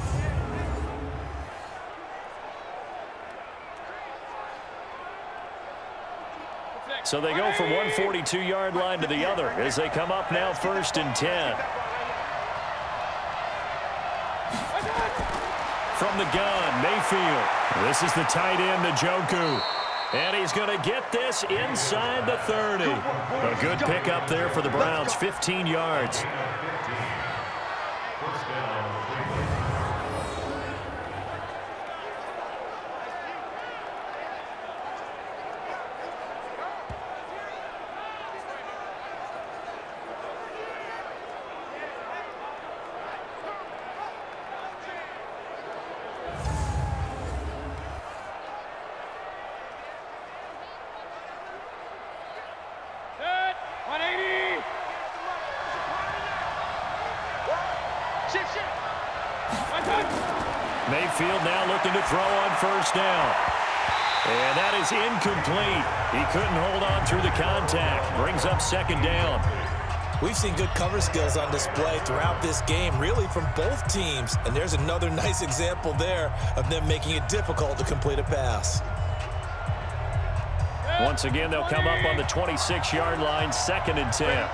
[SPEAKER 2] So they go from one 42-yard line to the other as they come up now 1st and 10. From the gun, Mayfield. This is the tight end, Njoku. And he's going to get this inside the 30. A good pickup there for the Browns, 15 yards. Mayfield now looking to throw on first down. And that is incomplete. He couldn't hold on through the contact. Brings up 2nd down.
[SPEAKER 3] We've seen good cover skills on display throughout this game, really from both teams. And there's another nice example there of them making it difficult to complete a pass.
[SPEAKER 2] Once again, they'll come up on the 26-yard line, 2nd and 10.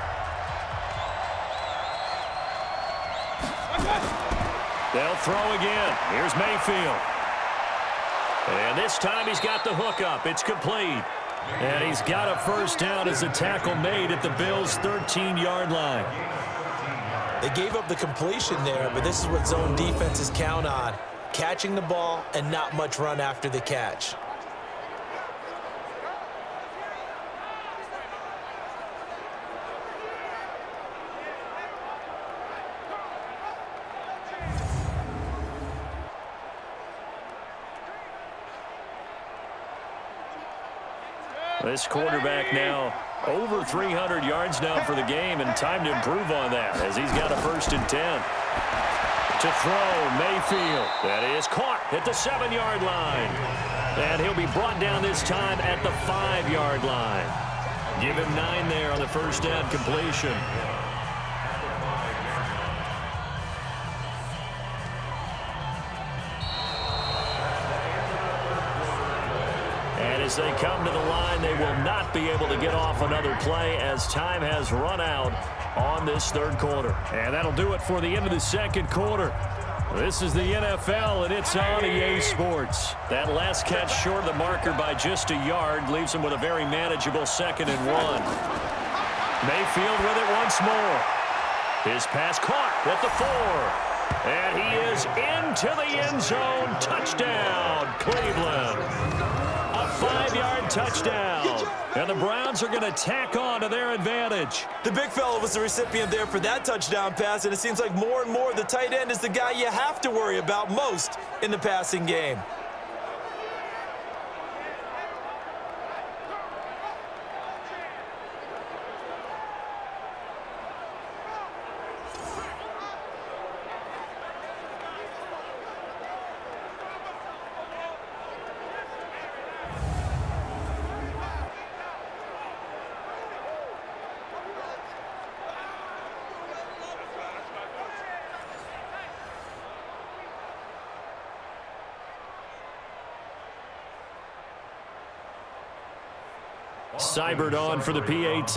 [SPEAKER 2] They'll throw again. Here's Mayfield. And this time he's got the hook up. It's complete. And he's got a first down as a tackle made at the Bills' 13-yard line.
[SPEAKER 3] They gave up the completion there, but this is what zone defenses count on. Catching the ball and not much run after the catch.
[SPEAKER 2] This quarterback now over 300 yards now for the game, and time to improve on that as he's got a 1st and 10. To throw, Mayfield. That is caught at the 7-yard line. And he'll be brought down this time at the 5-yard line. Give him 9 there on the first down completion. And as they come to the line, they will not be able to get off another play as time has run out on this 3rd quarter. And that'll do it for the end of the 2nd quarter. This is the NFL, and it's on EA Sports. That last catch short of the marker by just a yard leaves him with a very manageable 2nd and 1. Mayfield with it once more. His pass caught at the 4. And he is into the end zone. Touchdown, Cleveland. A 5-yard touchdown. And the Browns are going to tack on to their advantage.
[SPEAKER 3] The big fella was the recipient there for that touchdown pass, and it seems like more and more the tight end is the guy you have to worry about most in the passing game.
[SPEAKER 2] Seibert on for the PAT.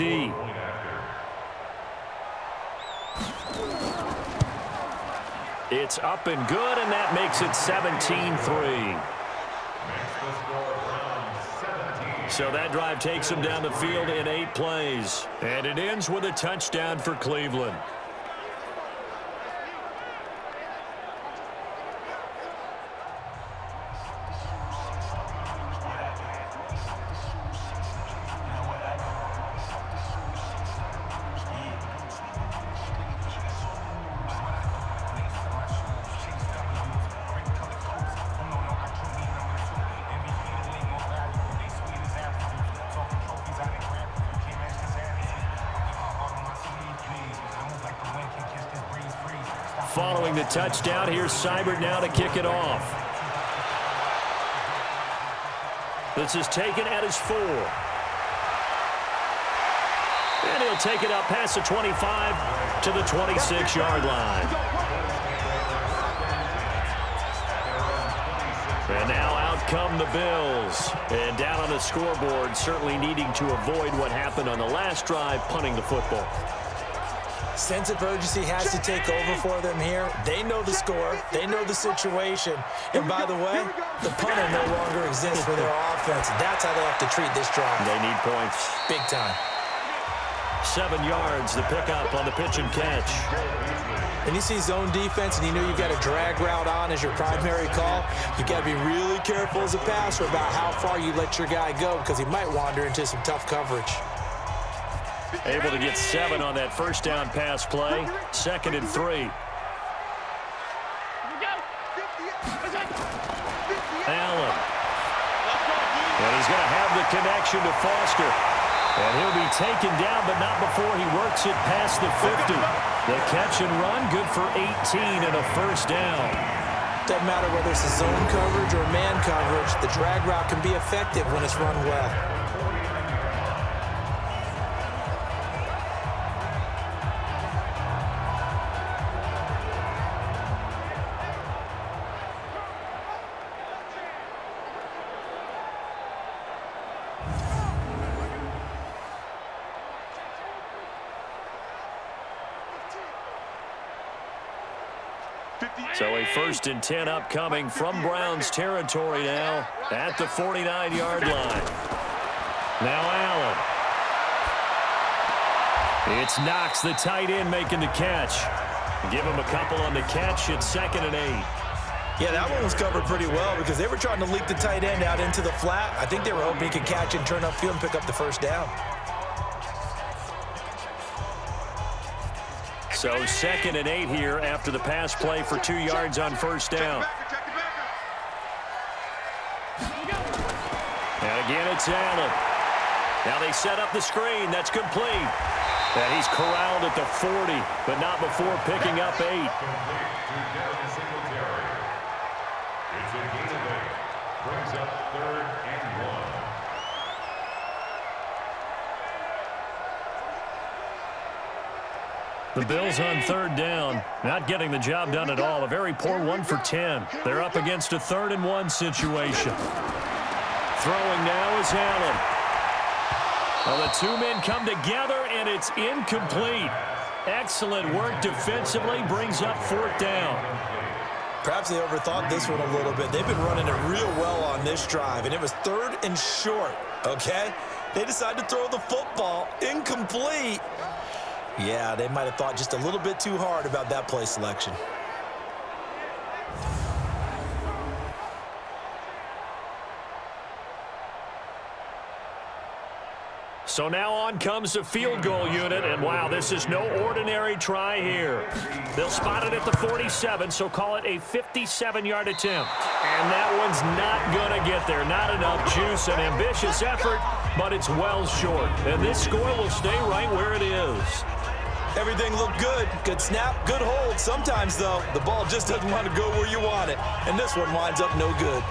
[SPEAKER 2] It's up and good, and that makes it 17-3. So that drive takes him down the field in 8 plays. And it ends with a touchdown for Cleveland. Following the touchdown, here's Seibert now to kick it off. This is taken at his 4. And he'll take it up past the 25 to the 26-yard line. And now out come the Bills. And down on the scoreboard, certainly needing to avoid what happened on the last drive, punting the football.
[SPEAKER 3] Sense of urgency has to take over for them here. They know the score. They know the situation. And by the way, the punter no longer exists for their offense. That's how they have to treat this drive.
[SPEAKER 2] They need points.
[SPEAKER 3] Big time.
[SPEAKER 2] 7 yards, the pickup on the pitch and catch.
[SPEAKER 3] And you see zone defense and you know you've got a drag route on as your primary call. You've got to be really careful as a passer about how far you let your guy go because he might wander into some tough coverage.
[SPEAKER 2] Able to get 7 on that first down pass play. 2nd and 3. Allen. And he's going to have the connection to Foster. And he'll be taken down, but not before he works it past the 50. The catch and run, good for 18 and a first down.
[SPEAKER 3] Doesn't matter whether it's a zone coverage or man coverage, the drag route can be effective when it's run well.
[SPEAKER 2] So a 1st and 10 upcoming from Browns territory now at the 49-yard line. Now Allen. It's Knox, the tight end, making the catch. Give him a couple on the catch. It's 2nd and 8.
[SPEAKER 3] Yeah, that one was covered pretty well because they were trying to leak the tight end out into the flat. I think they were hoping he could catch and turn upfield and pick up the first down.
[SPEAKER 2] So 2nd and 8 here after the pass play for 2 yards on first down. And again, it's Allen. Now they set up the screen. That's complete. And he's corralled at the 40, but not before picking up 8.
[SPEAKER 5] It's a gain of 8. Brings up 3rd and 1.
[SPEAKER 2] The Bills on 3rd down, not getting the job done at all. A very poor 1 for 10. They're up against a 3rd and 1 situation. Throwing now is Allen. Well, the 2 men come together, and it's incomplete. Excellent work defensively, brings up 4th down.
[SPEAKER 3] Perhaps they overthought this one a little bit. They've been running it real well on this drive, and it was 3rd and short, okay? They decided to throw the football. Incomplete. Yeah, they might have thought just a little bit too hard about that play selection.
[SPEAKER 2] So now on comes the field goal unit, and wow, this is no ordinary try here. They'll spot it at the 47, so call it a 57-yard attempt. And that one's not going to get there. Not enough juice, an ambitious effort, but it's well short. And this score will stay right where it is.
[SPEAKER 3] Everything looked good. Good snap, good hold. Sometimes, though, the ball just doesn't want to go where you want it. And this one winds up no good.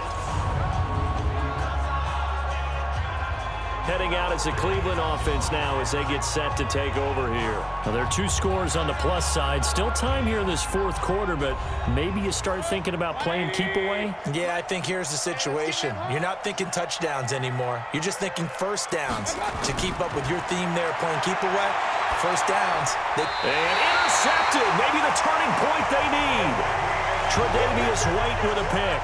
[SPEAKER 2] Heading out as the Cleveland offense now as they get set to take over here. Now, there are 2 scores on the plus side. Still time here in this 4th quarter, but maybe you start thinking about playing keep away?
[SPEAKER 3] Yeah, I think here's the situation. You're not thinking touchdowns anymore. You're just thinking first downs. To keep up with your theme there, playing keep away, first downs.
[SPEAKER 2] And intercepted. Maybe the turning point they need. Tre'Davious White with a pick.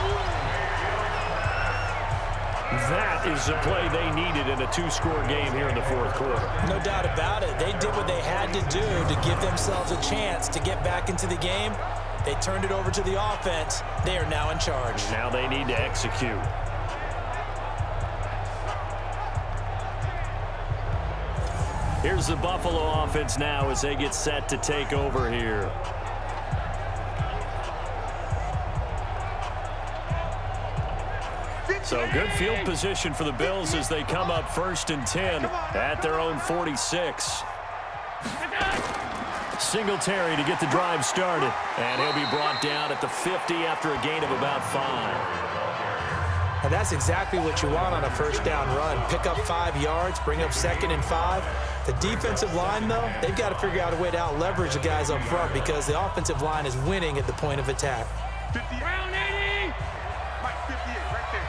[SPEAKER 2] That is the play they needed in a 2-score game here in the 4th quarter.
[SPEAKER 3] No doubt about it. They did what they had to do to give themselves a chance to get back into the game. They turned it over to the offense. They are now in charge.
[SPEAKER 2] Now they need to execute. Here's the Buffalo offense now as they get set to take over here. So good field position for the Bills as they come up 1st and 10 at their own 46. Singletary to get the drive started. And he'll be brought down at the 50 after a gain of about 5.
[SPEAKER 3] And that's exactly what you want on a first down run. Pick up 5 yards, bring up 2nd and 5. The defensive line, though, they've got to figure out a way to out-leverage the guys up front because the offensive line is winning at the point of attack.
[SPEAKER 4] 50, round 80. Mike, 58, right there.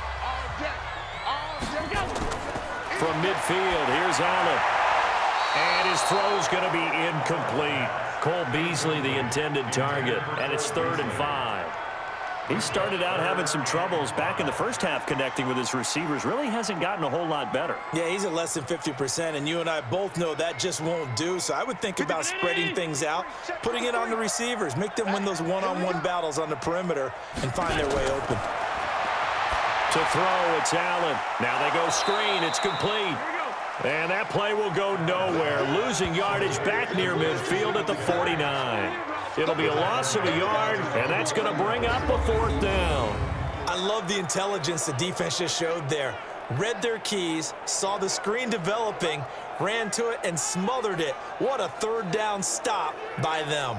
[SPEAKER 2] From midfield, here's Allen. And his throw's going to be incomplete. Cole Beasley, the intended target, and it's 3rd and 5. He started out having some troubles back in the first half connecting with his receivers. Really hasn't gotten a whole lot better.
[SPEAKER 3] Yeah, he's at less than 50%, and you and I both know that just won't do. So I would think about spreading things out, putting it on the receivers, make them win those one-on-one battles on the perimeter and find their way open.
[SPEAKER 2] To throw, it's Allen. Now they go screen. It's complete. And that play will go nowhere. Losing yardage back near midfield at the 49. It'll be a loss of a yard, and that's going to bring up a 4th down.
[SPEAKER 3] I love the intelligence the defense just showed there. Read their keys, saw the screen developing, ran to it, and smothered it. What a 3rd down stop by them.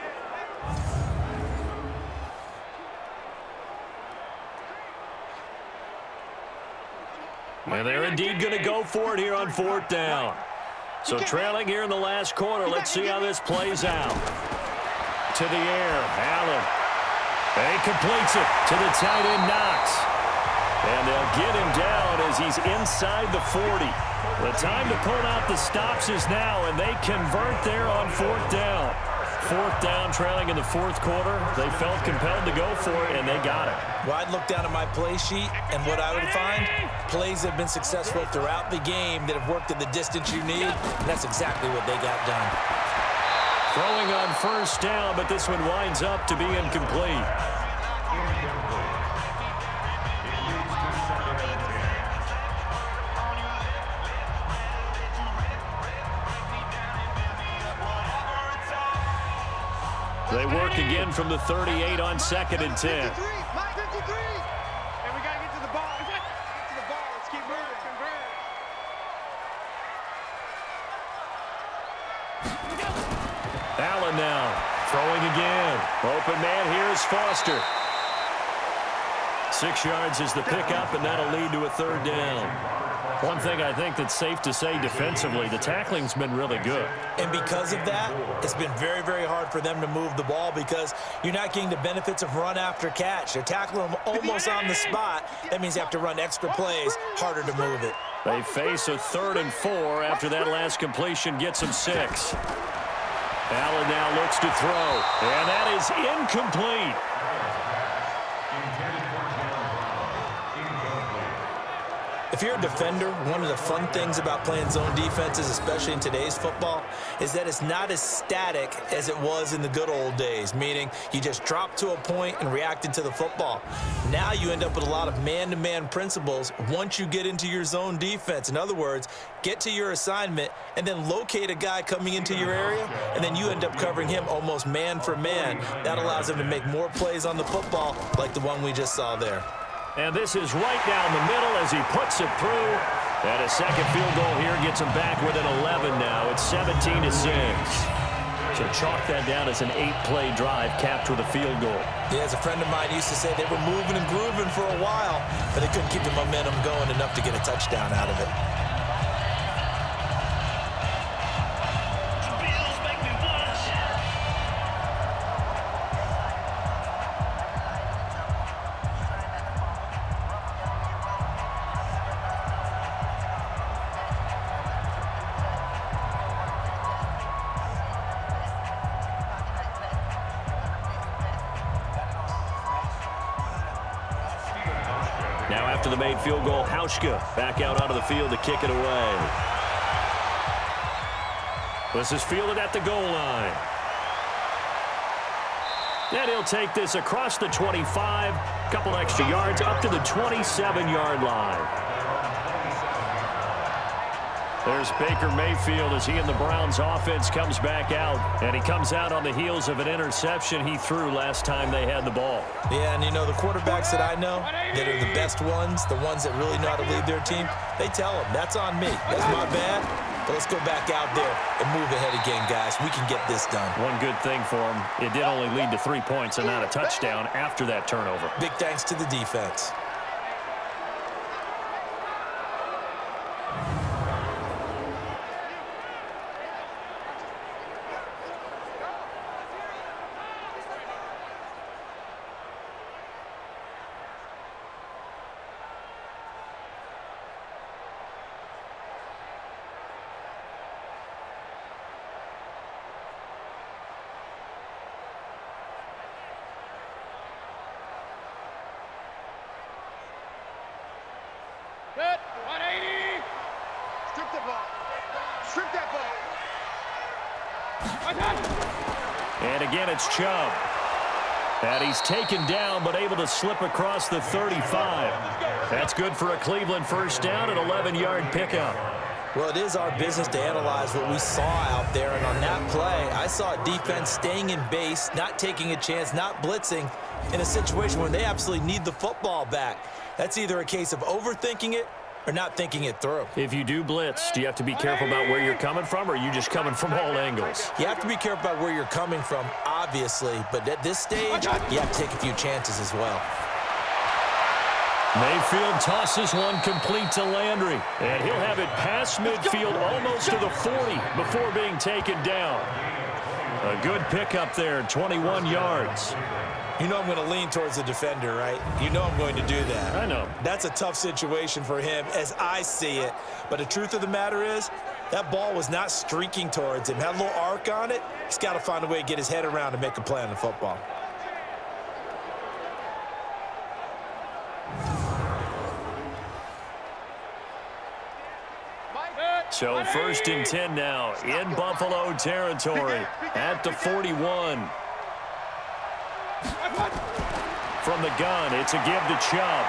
[SPEAKER 2] And they're indeed going to go for it here on 4th down. So trailing here in the last quarter, let's see how this plays out. To the air, Allen. And he completes it to the tight end, Knox. And they'll get him down as he's inside the 40. The time to pull out the stops is now, and they convert there on 4th down. 4th down, trailing in the 4th quarter. They felt compelled to go for it, and they got it.
[SPEAKER 3] Well, I'd look down at my play sheet, and what I would find, plays that have been successful throughout the game that have worked at the distance you need, and that's exactly what they got done.
[SPEAKER 2] Throwing on 1st down, but this one winds up to be incomplete. They work again from the 38 on 2nd and 10.
[SPEAKER 4] 53. And we got to get to the ball. Get to the ball. Let's keep moving.
[SPEAKER 2] Allen now throwing again. Open man here is Foster. 6 yards is the pickup, and that'll lead to a 3rd down. One thing I think that's safe to say defensively, the tackling's been really good.
[SPEAKER 3] And because of that, it's been very, very hard for them to move the ball because you're not getting the benefits of run after catch. They're tackling them almost on the spot. That means you have to run extra plays, harder to move it.
[SPEAKER 2] They face a 3rd and 4 after that last completion gets them 6. Allen now looks to throw, and that is incomplete.
[SPEAKER 3] If you're a defender, one of the fun things about playing zone defenses, especially in today's football, is that it's not as static as it was in the good old days, meaning you just drop to a point and reacted to the football. Now you end up with a lot of man-to-man principles once you get into your zone defense. In other words, get to your assignment and then locate a guy coming into your area, and then you end up covering him almost man for man. That allows him to make more plays on the football like the one we just saw there.
[SPEAKER 2] And this is right down the middle as he puts it through. And a second field goal here gets him back within 11 now. It's 17-6. So chalk that down as an 8-play drive capped with a field goal.
[SPEAKER 3] Yeah, as a friend of mine used to say, they were moving and grooving for a while, but they couldn't keep the momentum going enough to get a touchdown out of it.
[SPEAKER 2] Now after the made field goal, Hauschka back out onto the field to kick it away. This is fielded at the goal line. And he'll take this across the 25, couple extra yards up to the 27-yard line. There's Baker Mayfield as he and the Browns offense comes back out. And he comes out on the heels of an interception he threw last time they had the ball.
[SPEAKER 3] Yeah, and you know, the quarterbacks that I know that are the best ones, the ones that really know how to lead their team, they tell them, that's on me. That's my bad. But let's go back out there and move ahead again, guys. We can get this done.
[SPEAKER 2] One good thing for him, it did only lead to 3 points and not a touchdown after that turnover.
[SPEAKER 3] Big thanks to the defense.
[SPEAKER 4] Good. 180. Strip the ball. Strip that ball.
[SPEAKER 2] And again, it's Chubb. And he's taken down, but able to slip across the 35. That's good for a Cleveland first down, an 11-yard pickup.
[SPEAKER 3] Well, it is our business to analyze what we saw out there, and on that play, I saw a defense staying in base, not taking a chance, not blitzing, in a situation where they absolutely need the football back. That's either a case of overthinking it or not thinking it through.
[SPEAKER 2] If you do blitz, do you have to be careful about where you're coming from, or are you just coming from all angles?
[SPEAKER 3] You have to be careful about where you're coming from, obviously, but at this stage, you have to take a few chances as well.
[SPEAKER 2] Mayfield tosses one complete to Landry, and he'll have it past midfield almost to the 40 before being taken down. A good pickup there, 21 yards.
[SPEAKER 3] You know I'm going to lean towards the defender, right? You know I'm going to do that.
[SPEAKER 2] I know.
[SPEAKER 3] That's a tough situation for him as I see it. But the truth of the matter is, That ball was not streaking towards him. Had a little arc on it. He's got to find a way to get his head around to make a play on the football.
[SPEAKER 2] So 1st and 10 now in Buffalo territory at the 41. From the gun, it's a give to Chubb.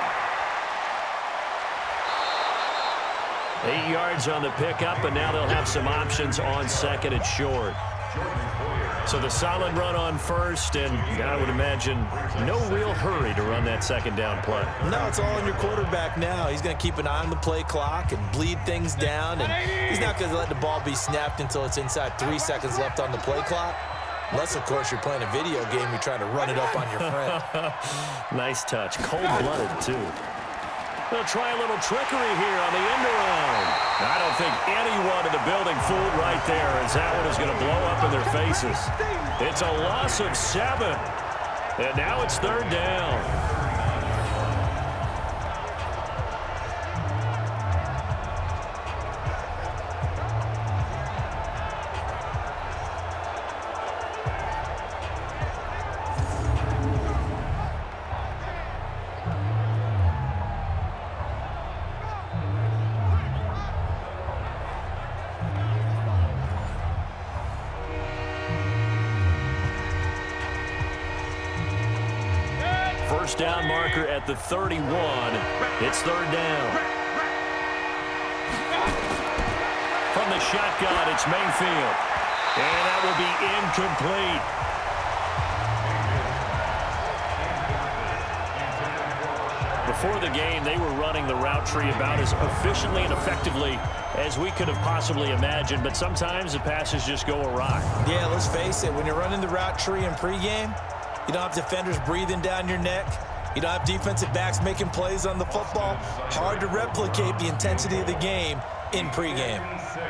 [SPEAKER 2] 8 yards on the pickup, and now they'll have some options on 2nd and short. So the solid run on 1st, and I would imagine no real hurry to run that 2nd down play.
[SPEAKER 3] No, it's all on your quarterback now. He's going to keep an eye on the play clock and bleed things down, and he's not going to let the ball be snapped until it's inside 3 seconds left on the play clock. Unless, of course, you're playing a video game, you're trying to run it up on your friend.
[SPEAKER 2] Nice touch. Cold-blooded, too. They'll try a little trickery here on the end around. I don't think anyone in the building fooled right there, as that one is going to blow up in their faces. It's a loss of 7. And now it's 3rd down. Down marker at the 31. It's 3rd down. From the shotgun, it's Mayfield. And that will be incomplete. Before the game, they were running the route tree about as efficiently and effectively as we could have possibly imagined, but sometimes the passes just go awry.
[SPEAKER 3] Yeah, let's face it, when you're running the route tree in pregame, you don't have defenders breathing down your neck. You don't have defensive backs making plays on the football. Hard to replicate the intensity of the game in pregame.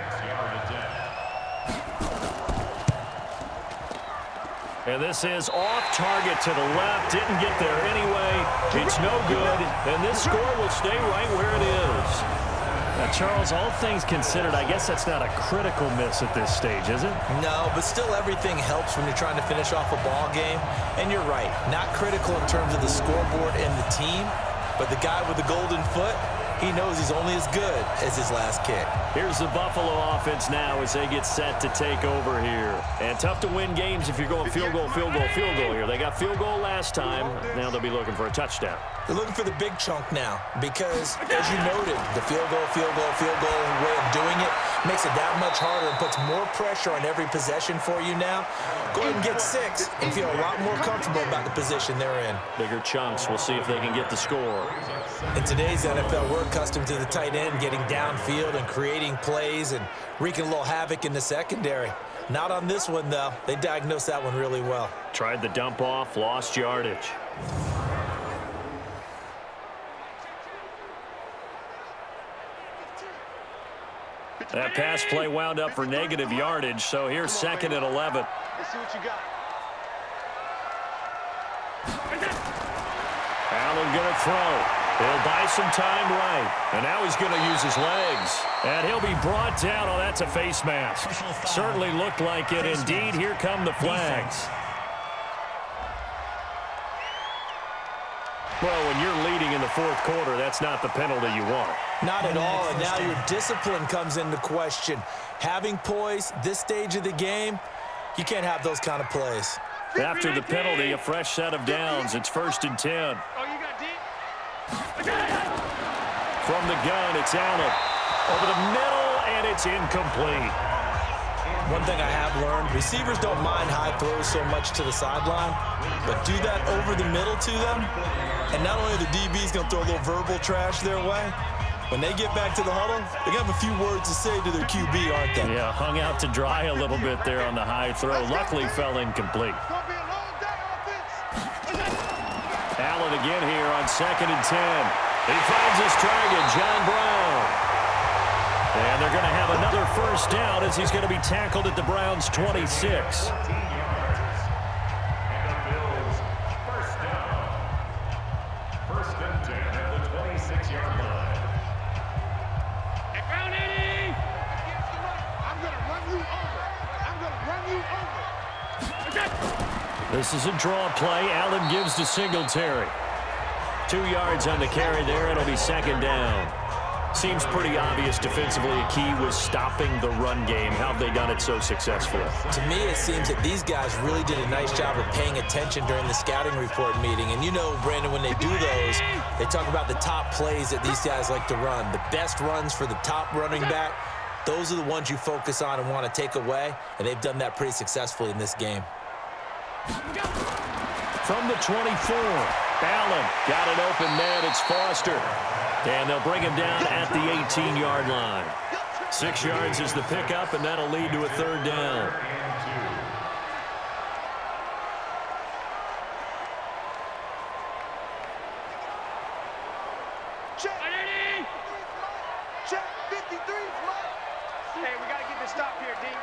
[SPEAKER 2] And this is off target to the left. Didn't get there anyway. It's no good. And this score will stay right where it is. Now, Charles, all things considered, I guess that's not a critical miss at this stage, is it?
[SPEAKER 3] No, but still everything helps when you're trying to finish off a ball game. And you're right, not critical in terms of the scoreboard and the team, but the guy with the golden foot, he knows he's only as good as his last kick.
[SPEAKER 2] Here's the Buffalo offense now as they get set to take over here. And tough to win games if you're going field goal, field goal, field goal here. They got field goal last time. Now they'll be looking for a touchdown.
[SPEAKER 3] They're looking for the big chunk now because, as you noted, the field goal way of doing it makes it that much harder and puts more pressure on every possession for you now. Go ahead and get 6 and feel a lot more comfortable about the position they're in.
[SPEAKER 2] Bigger chunks. We'll see if they can get the score.
[SPEAKER 3] In today's NFL, we're accustomed to the tight end getting downfield and creating plays and wreaking a little havoc in the secondary. Not on this one, though. They diagnosed that one really well.
[SPEAKER 2] Tried the dump off, lost yardage. That pass play wound up for negative yardage, so here's 2nd and 11.
[SPEAKER 4] Let's see what you got.
[SPEAKER 2] Allen going to throw. He'll buy some time right. And now he's going to use his legs. And he'll be brought down. Oh, that's a face mask. Certainly looked like it. Indeed, here come the flags. Well, when you're leading in the 4th quarter, that's not the penalty you want.
[SPEAKER 3] Not at all, and now your discipline comes into question. Having poise, this stage of the game, you can't have those kind of plays.
[SPEAKER 2] After the penalty, a fresh set of downs. It's 1st and 10.
[SPEAKER 4] Oh, you got deep?
[SPEAKER 2] From the gun, it's Allen. Over the middle, and it's incomplete.
[SPEAKER 3] One thing I have learned, receivers don't mind high throws so much to the sideline, but do that over the middle to them, and not only are the DBs going to throw a little verbal trash their way, when they get back to the huddle, they're going to have a few words to say to their QB, aren't they?
[SPEAKER 2] Yeah, hung out to dry a little bit there on the high throw. Luckily fell incomplete. Allen again here on 2nd and 10. He finds his target, John Brown. And they're going to have another first down as he's going to be tackled at the Browns' 26. This is a draw play. Allen gives to Singletary. 2 yards on the carry there. It'll be second down. Seems pretty obvious defensively a key was stopping the run game. How have they done it so successfully?
[SPEAKER 3] To me, it seems that these guys really did a nice job of paying attention during the scouting report meeting. And you know, Brandon, when they do those, they talk about the top plays that these guys like to run. The best runs for the top running back, those are the ones you focus on and want to take away. And they've done that pretty successfully in this game.
[SPEAKER 2] From the 24, Allen got an open man. It's Foster. And they'll bring him down at the 18-yard line. 6 yards is the pickup, and that'll lead to a third down.
[SPEAKER 4] Check. Check. 53. Hey, we got to get this stop here, D.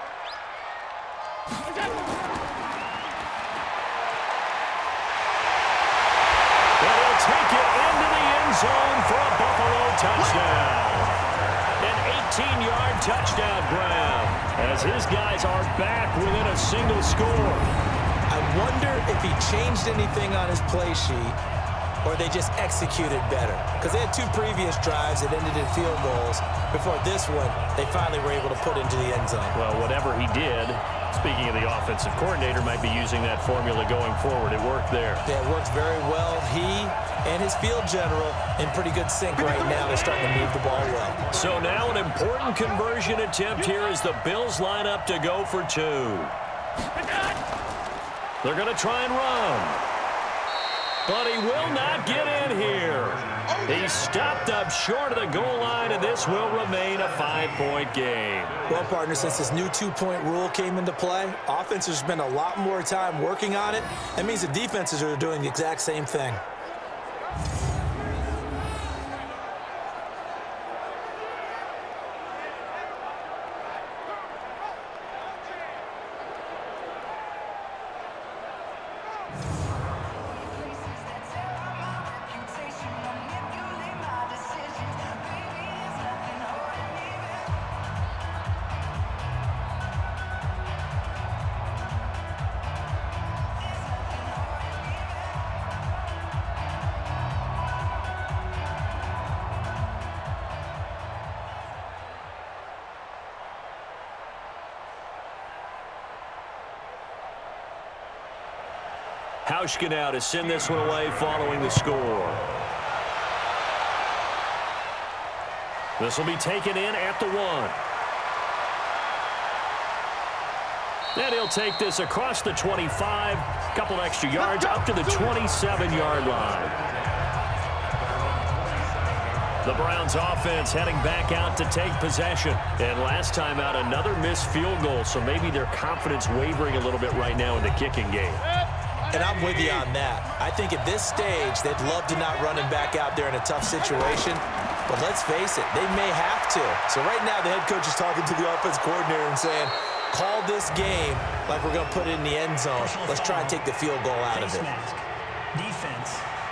[SPEAKER 2] They'll take it into the end zone for a Buffalo touchdown. An 18-yard touchdown grab as his guys are back within a single score.
[SPEAKER 3] I wonder if he changed anything on his play sheet or they just executed better. Because they had 2 previous drives that ended in field goals. Before this one, they finally were able to put into the end zone.
[SPEAKER 2] Well, whatever he did, speaking of the offensive coordinator, might be using that formula going forward. It worked there.
[SPEAKER 3] Yeah, it works very well. He and his field general in pretty good sync right now. They're starting to move the ball well. So
[SPEAKER 2] now an important conversion attempt here as the Bills line up to go for 2. They're going to try and run. But he will not get in here. He's stopped up short of the goal line, and this will remain a 5-point game.
[SPEAKER 3] Well, partner, since this new 2-point rule came into play, offenses spend a lot more time working on it. That means the defenses are doing the exact same thing.
[SPEAKER 2] Hauschka now to send this one away following the score. This will be taken in at the 1. Then he'll take this across the 25, a couple extra yards up to the 27-yard line. The Browns offense heading back out to take possession. And last time out, another missed field goal, so maybe their confidence wavering a little bit right now in the kicking game.
[SPEAKER 3] And I'm with you on that. I think at this stage, they'd love to not run him back out there in a tough situation. But let's face it, they may have to. So right now, the head coach is talking to the offense coordinator and saying, call this game like we're going to put it in the end zone. Let's try and take the field goal out of it.
[SPEAKER 6] Defense.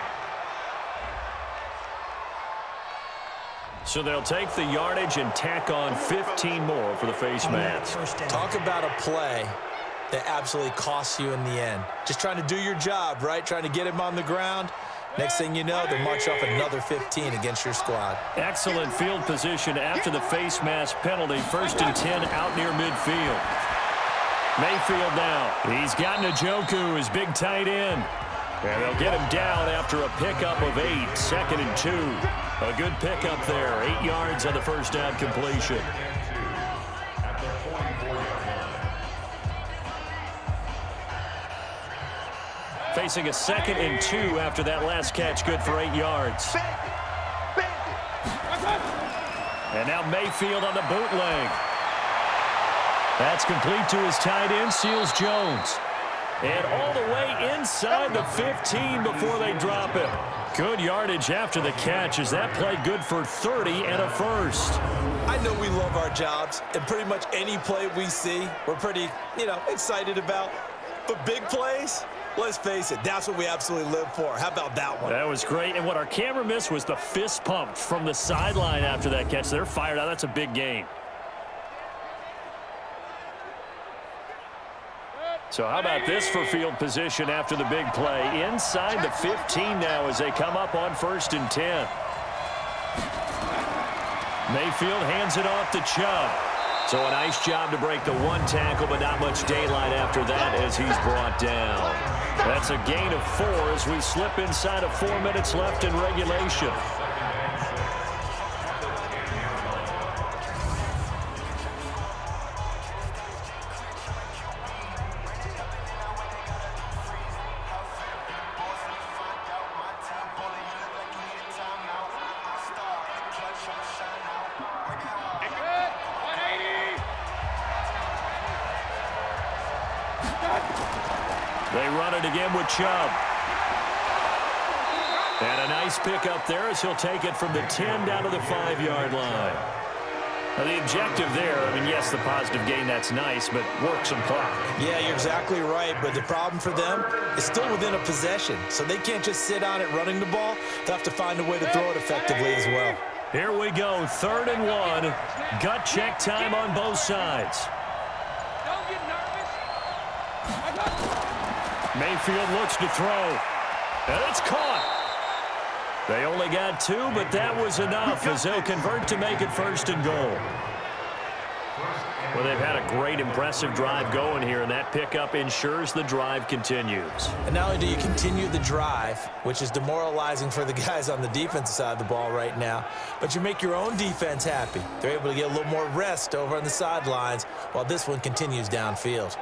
[SPEAKER 2] So they'll take the yardage and tack on 15 more for the face mask.
[SPEAKER 3] Talk about a play that absolutely costs you in the end. Just trying to do your job, right? Trying to get him on the ground. Next thing you know, they march off another 15 against your squad.
[SPEAKER 2] Excellent field position after the face mask penalty. 1st and 10 out near midfield. Mayfield now. He's got Njoku, his big tight end. And they'll get him down after a pickup of 8. 2nd and 2. A good pickup there. 8 yards on the first down completion. Facing a 2nd and 2 after that last catch, good for 8 yards. And now Mayfield on the bootleg. That's complete to his tight end, Seals Jones. And all the way inside the 15 before they drop it. Good yardage after the catch. Is that play good for 30 and a first?
[SPEAKER 3] I know we love our jobs, and pretty much any play we see, we're pretty, excited about. But big plays, let's face it, that's what we absolutely live for. How about that one?
[SPEAKER 2] That was great. And what our camera missed was the fist pump from the sideline after that catch. They're fired out. That's a big game. So how about this for field position after the big play? Inside the 15 now as they come up on 1st and 10. Mayfield hands it off to Chubb. So a nice job to break the one tackle, but not much daylight after that as he's brought down. That's a gain of 4 as we slip inside of 4 minutes left in regulation. They run it again with Chubb. And a nice pick up there as he'll take it from the 10 down to the 5-yard line. Now the objective there, I mean, yes, the positive gain, that's nice, but work some clock.
[SPEAKER 3] Yeah, you're exactly right, but the problem for them is still within a possession, so they can't just sit on it running the ball. They'll have to find a way to throw it effectively as well.
[SPEAKER 2] Here we go, 3rd and 1. Gut check time on both sides.
[SPEAKER 4] Don't get nervous.
[SPEAKER 2] Mayfield looks to throw. And it's caught. They only got 2, but that was enough as they'll convert to make it 1st and goal. Well, they've had a great, impressive drive going here, and that pickup ensures the drive continues.
[SPEAKER 3] And not only do you continue the drive, which is demoralizing for the guys on the defensive side of the ball right now, but you make your own defense happy. They're able to get a little more rest over on the sidelines while this one continues downfield.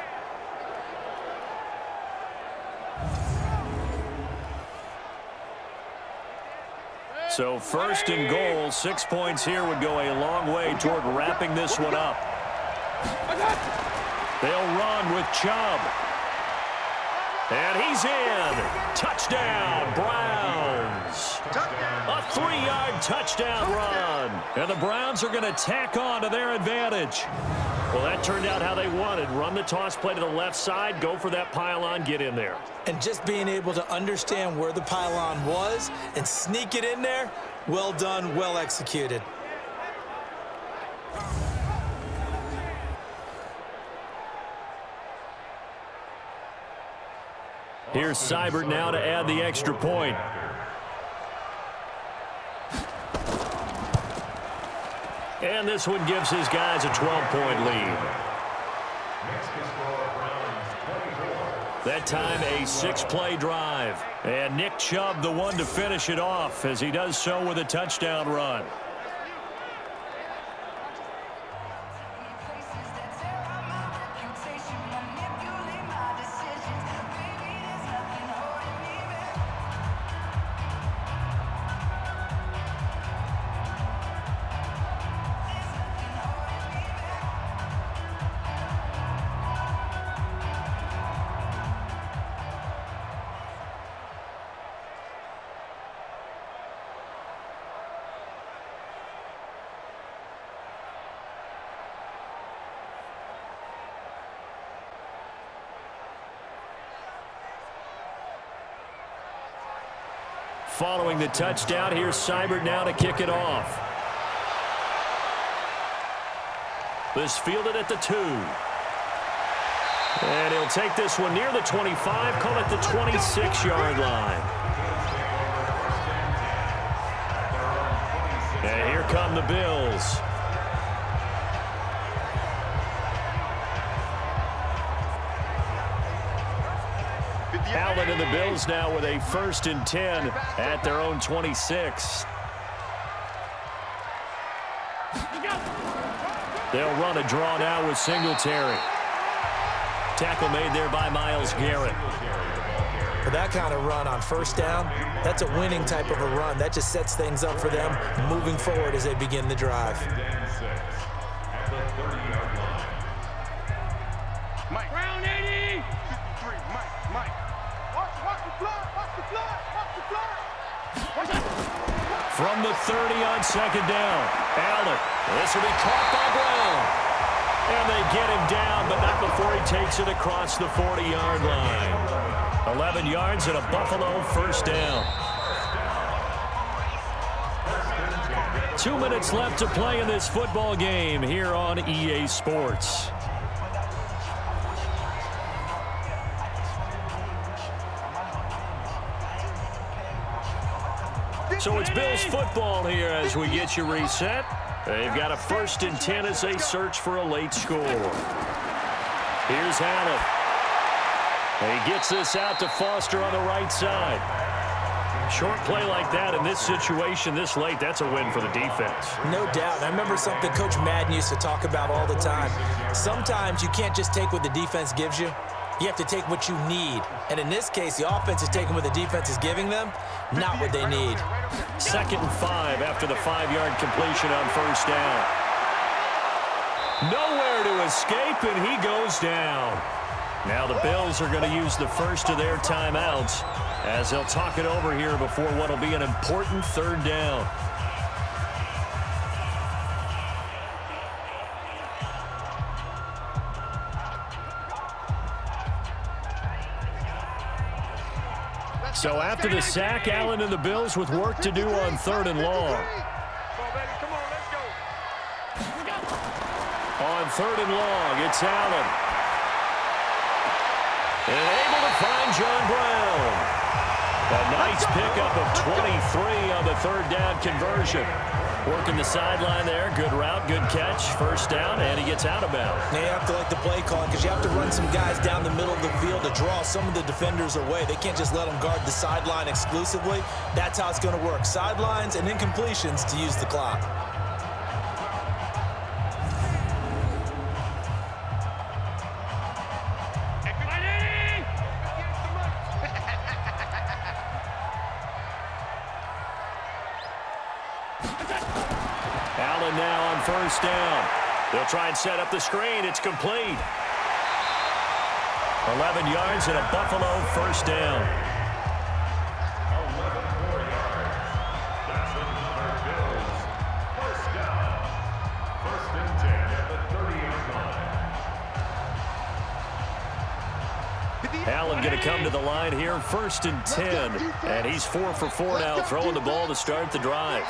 [SPEAKER 2] So 1st and goal, 6 points here would go a long way toward wrapping this one up. They'll run with Chubb. And he's in. Touchdown, Browns. A 3-yard touchdown run. And the Browns are going to tack on to their advantage. Well, that turned out how they wanted. Run the toss play to the left side, go for that pylon, get in there.
[SPEAKER 3] And just being able to understand where the pylon was and sneak it in there, well done, well executed.
[SPEAKER 2] Here's Seibert now to add the extra point. And this one gives his guys a 12-point lead. That time a 6-play drive. And Nick Chubb the one to finish it off as he does so with a touchdown run. Following the touchdown, here's Seibert now to kick it off. This fielded at the 2. And he'll take this one near the 25, call it the 26-yard line. And here come the Bills. Allen and the Bills now with a 1st and 10 at their own 26. They'll run a draw now with Singletary. Tackle made there by Myles Garrett.
[SPEAKER 3] For that kind of run on 1st down, that's a winning type of a run. That just sets things up for them moving forward as they begin the drive.
[SPEAKER 4] Mike. Round 80. 53. Mike. Watch the blood. Watch the blood. Watch the blood.
[SPEAKER 2] From the 30 on 2nd down. Allen. This will be caught by Brown. And they get him down, but not before he takes it across the 40-yard line. 11 yards and a Buffalo 1st down. 2 minutes left to play in this football game here on EA Sports. So it's Bills football here as we get you reset. They've got a 1st and 10 as they search for a late score. Here's Allen. And he gets this out to Foster on the right side. Short play like that in this situation this late, that's a win for the defense.
[SPEAKER 3] No doubt. And I remember something Coach Madden used to talk about all the time. Sometimes you can't just take what the defense gives you. You have to take what you need. And in this case, the offense is taking what the defense is giving them, not what they need.
[SPEAKER 2] 2nd and 5 after the 5-yard completion on 1st down. Nowhere to escape, and he goes down. Now the Bills are going to use the first of their timeouts as they'll talk it over here before what will be an important 3rd down. So after the sack, Allen and the Bills with work to do on 3rd and long. On 3rd and long, it's Allen. And able to find John Brown. A nice pickup of 23 on the 3rd down conversion. Working the sideline there. Good route, good catch. 1st down, and he gets out of bounds.
[SPEAKER 3] Now you have to like the play calling because you have to run some guys down the middle of the field to draw some of the defenders away. They can't just let them guard the sideline exclusively. That's how it's going to work. Sidelines and incompletions to use the clock.
[SPEAKER 2] Allen now on 1st down. They'll try and set up the screen. It's complete. 11 yards and a Buffalo 1st down.
[SPEAKER 5] 11 yards. That's it for Bills. 1st down. 1st and 10 at the 30-yard line.
[SPEAKER 2] Allen going to come to the line here. 1st and 10. And he's 4 for 4 now, throwing the ball to start the drive.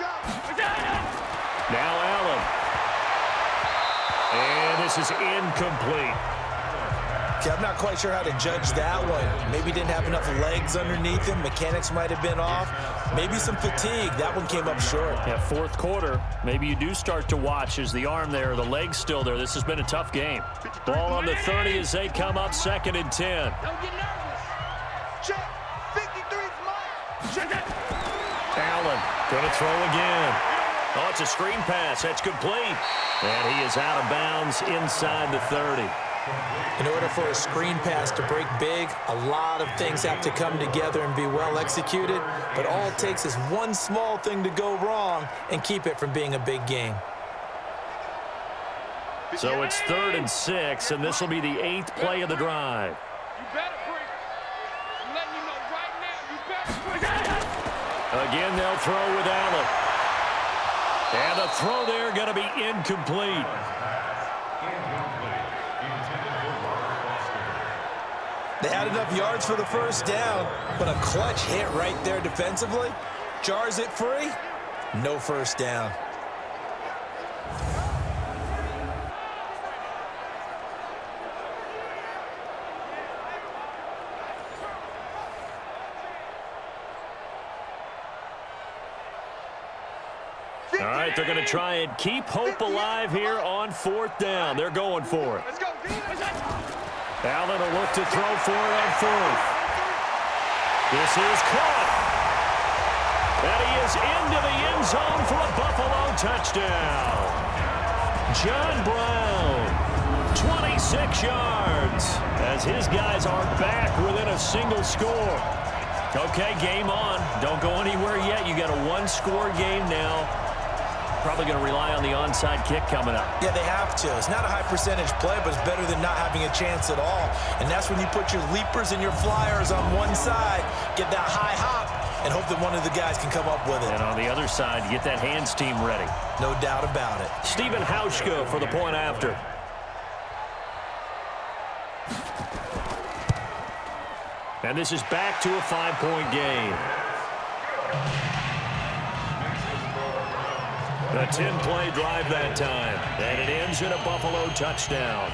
[SPEAKER 2] Now Allen. And this is incomplete.
[SPEAKER 3] Okay, I'm not quite sure how to judge that one. Maybe didn't have enough legs underneath him. Mechanics might have been off. Maybe some fatigue. That one came up short.
[SPEAKER 2] Yeah, 4th quarter. Maybe you do start to watch as the arm there, the leg's still there. This has been a tough game. Ball on the 30 as they come up 2nd and 10.
[SPEAKER 4] Don't get nervous. Check. 53's mine. Check it.
[SPEAKER 2] Allen going to throw again. Oh, it's a screen pass. That's complete. And he is out of bounds inside the 30.
[SPEAKER 3] In order for a screen pass to break big, a lot of things have to come together and be well executed. But all it takes is one small thing to go wrong and keep it from being a big game.
[SPEAKER 2] So it's 3rd and 6, and this will be the 8th play of the drive.
[SPEAKER 4] You better bring it. I'm letting you know right now. You better bring it.
[SPEAKER 2] Again, they'll throw with Allen. And the throw there going to be incomplete.
[SPEAKER 3] They had enough yards for the 1st down, but a clutch hit right there defensively. Jars it free. No 1st down.
[SPEAKER 2] All right, they're going to try and keep hope alive here on 4th down. They're going for it.
[SPEAKER 4] Let's go.
[SPEAKER 2] Allen will look to throw for it on 4th. This is caught. And he is into the end zone for a Buffalo touchdown. John Brown, 26 yards, as his guys are back within a single score. Okay, game on. Don't go anywhere yet. You got a 1-score game now. Probably going to rely on the onside kick coming up.
[SPEAKER 3] Yeah, they have to. It's not a high percentage play, but it's better than not having a chance at all. And that's when you put your leapers and your flyers on one side, get that high hop, and hope that one of the guys can come up with it.
[SPEAKER 2] And on the other side, you get that hands team ready.
[SPEAKER 3] No doubt about it.
[SPEAKER 2] Stephen Hauschka for the point after. And this is back to a 5-point game. A 10-play drive that time, and it ends in a Buffalo touchdown.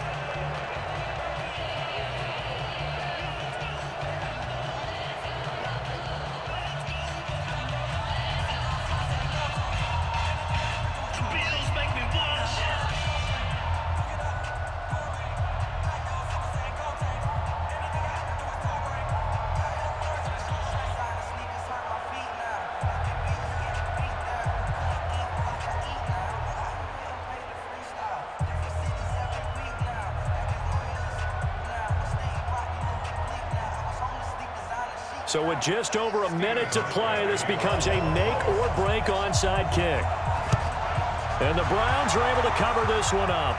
[SPEAKER 2] So with just over a minute to play, this becomes a make-or-break onside kick. And the Browns are able to cover this one up.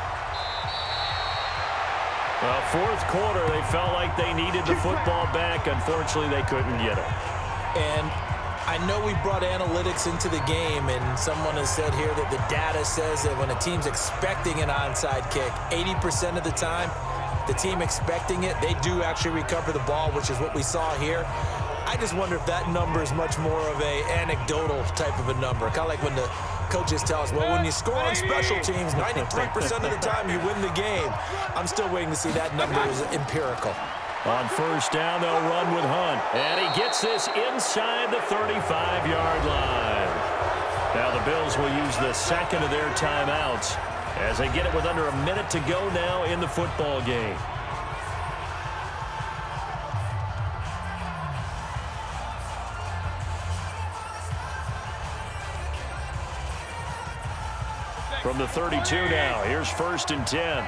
[SPEAKER 2] Fourth quarter, they felt like they needed the football back. Unfortunately, they couldn't get it.
[SPEAKER 3] And I know we brought analytics into the game, and someone has said here that the data says that when a team's expecting an onside kick, 80% of the time, the team expecting it, they do actually recover the ball, which is what we saw here. I just wonder if that number is much more of a anecdotal type of a number. Kind of like when the coaches tell us, well, when you score on special teams, 93% of the time you win the game. I'm still waiting to see that number is empirical.
[SPEAKER 2] On first down, they'll run with Hunt. And he gets this inside the 35-yard line. Now the Bills will use the second of their timeouts as they get it with under a minute to go now in the football game. From the 32 now, here's 1st and 10.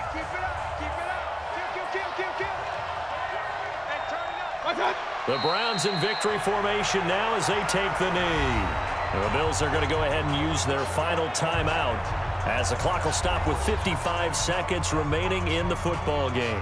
[SPEAKER 2] The Browns in victory formation now as they take the knee. The Bills are going to go ahead and use their final timeout as the clock will stop with 55 seconds remaining in the football game.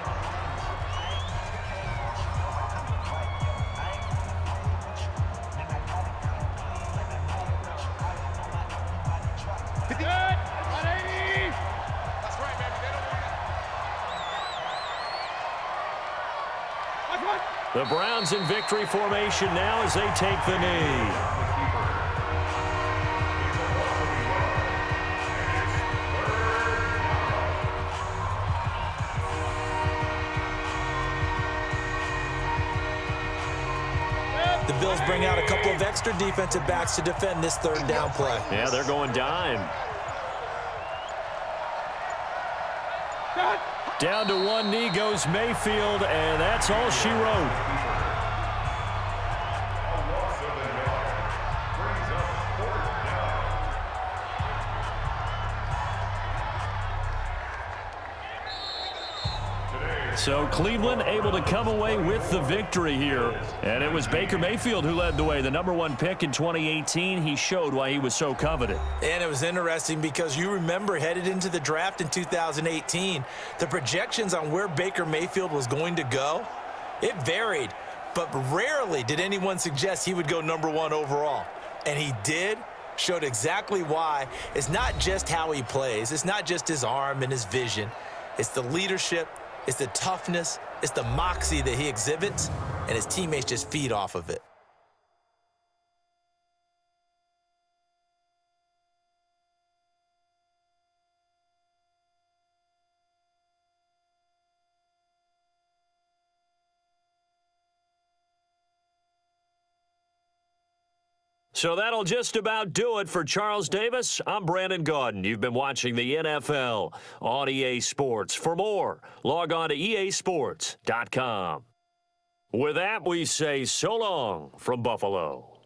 [SPEAKER 2] The Browns in victory formation now as they take the knee.
[SPEAKER 3] The Bills bring out a couple of extra defensive backs to defend this third down play.
[SPEAKER 2] Yeah, they're going dime. Down to one knee goes Mayfield, and that's all she wrote. So Cleveland able to come away with the victory here. And it was Baker Mayfield who led the way. The #1 pick in 2018. He showed why he was so coveted.
[SPEAKER 3] And it was interesting because you remember headed into the draft in 2018, the projections on where Baker Mayfield was going to go, it varied. But rarely did anyone suggest he would go #1 overall. And he did. Showed exactly why. It's not just how he plays. It's not just his arm and his vision. It's the leadership. It's the toughness, it's the moxie that he exhibits, and his teammates just feed off of it.
[SPEAKER 2] So that'll just about do it for Charles Davis. I'm Brandon Gaudin. You've been watching the NFL on EA Sports. For more, log on to easports.com. With that, we say so long from Buffalo.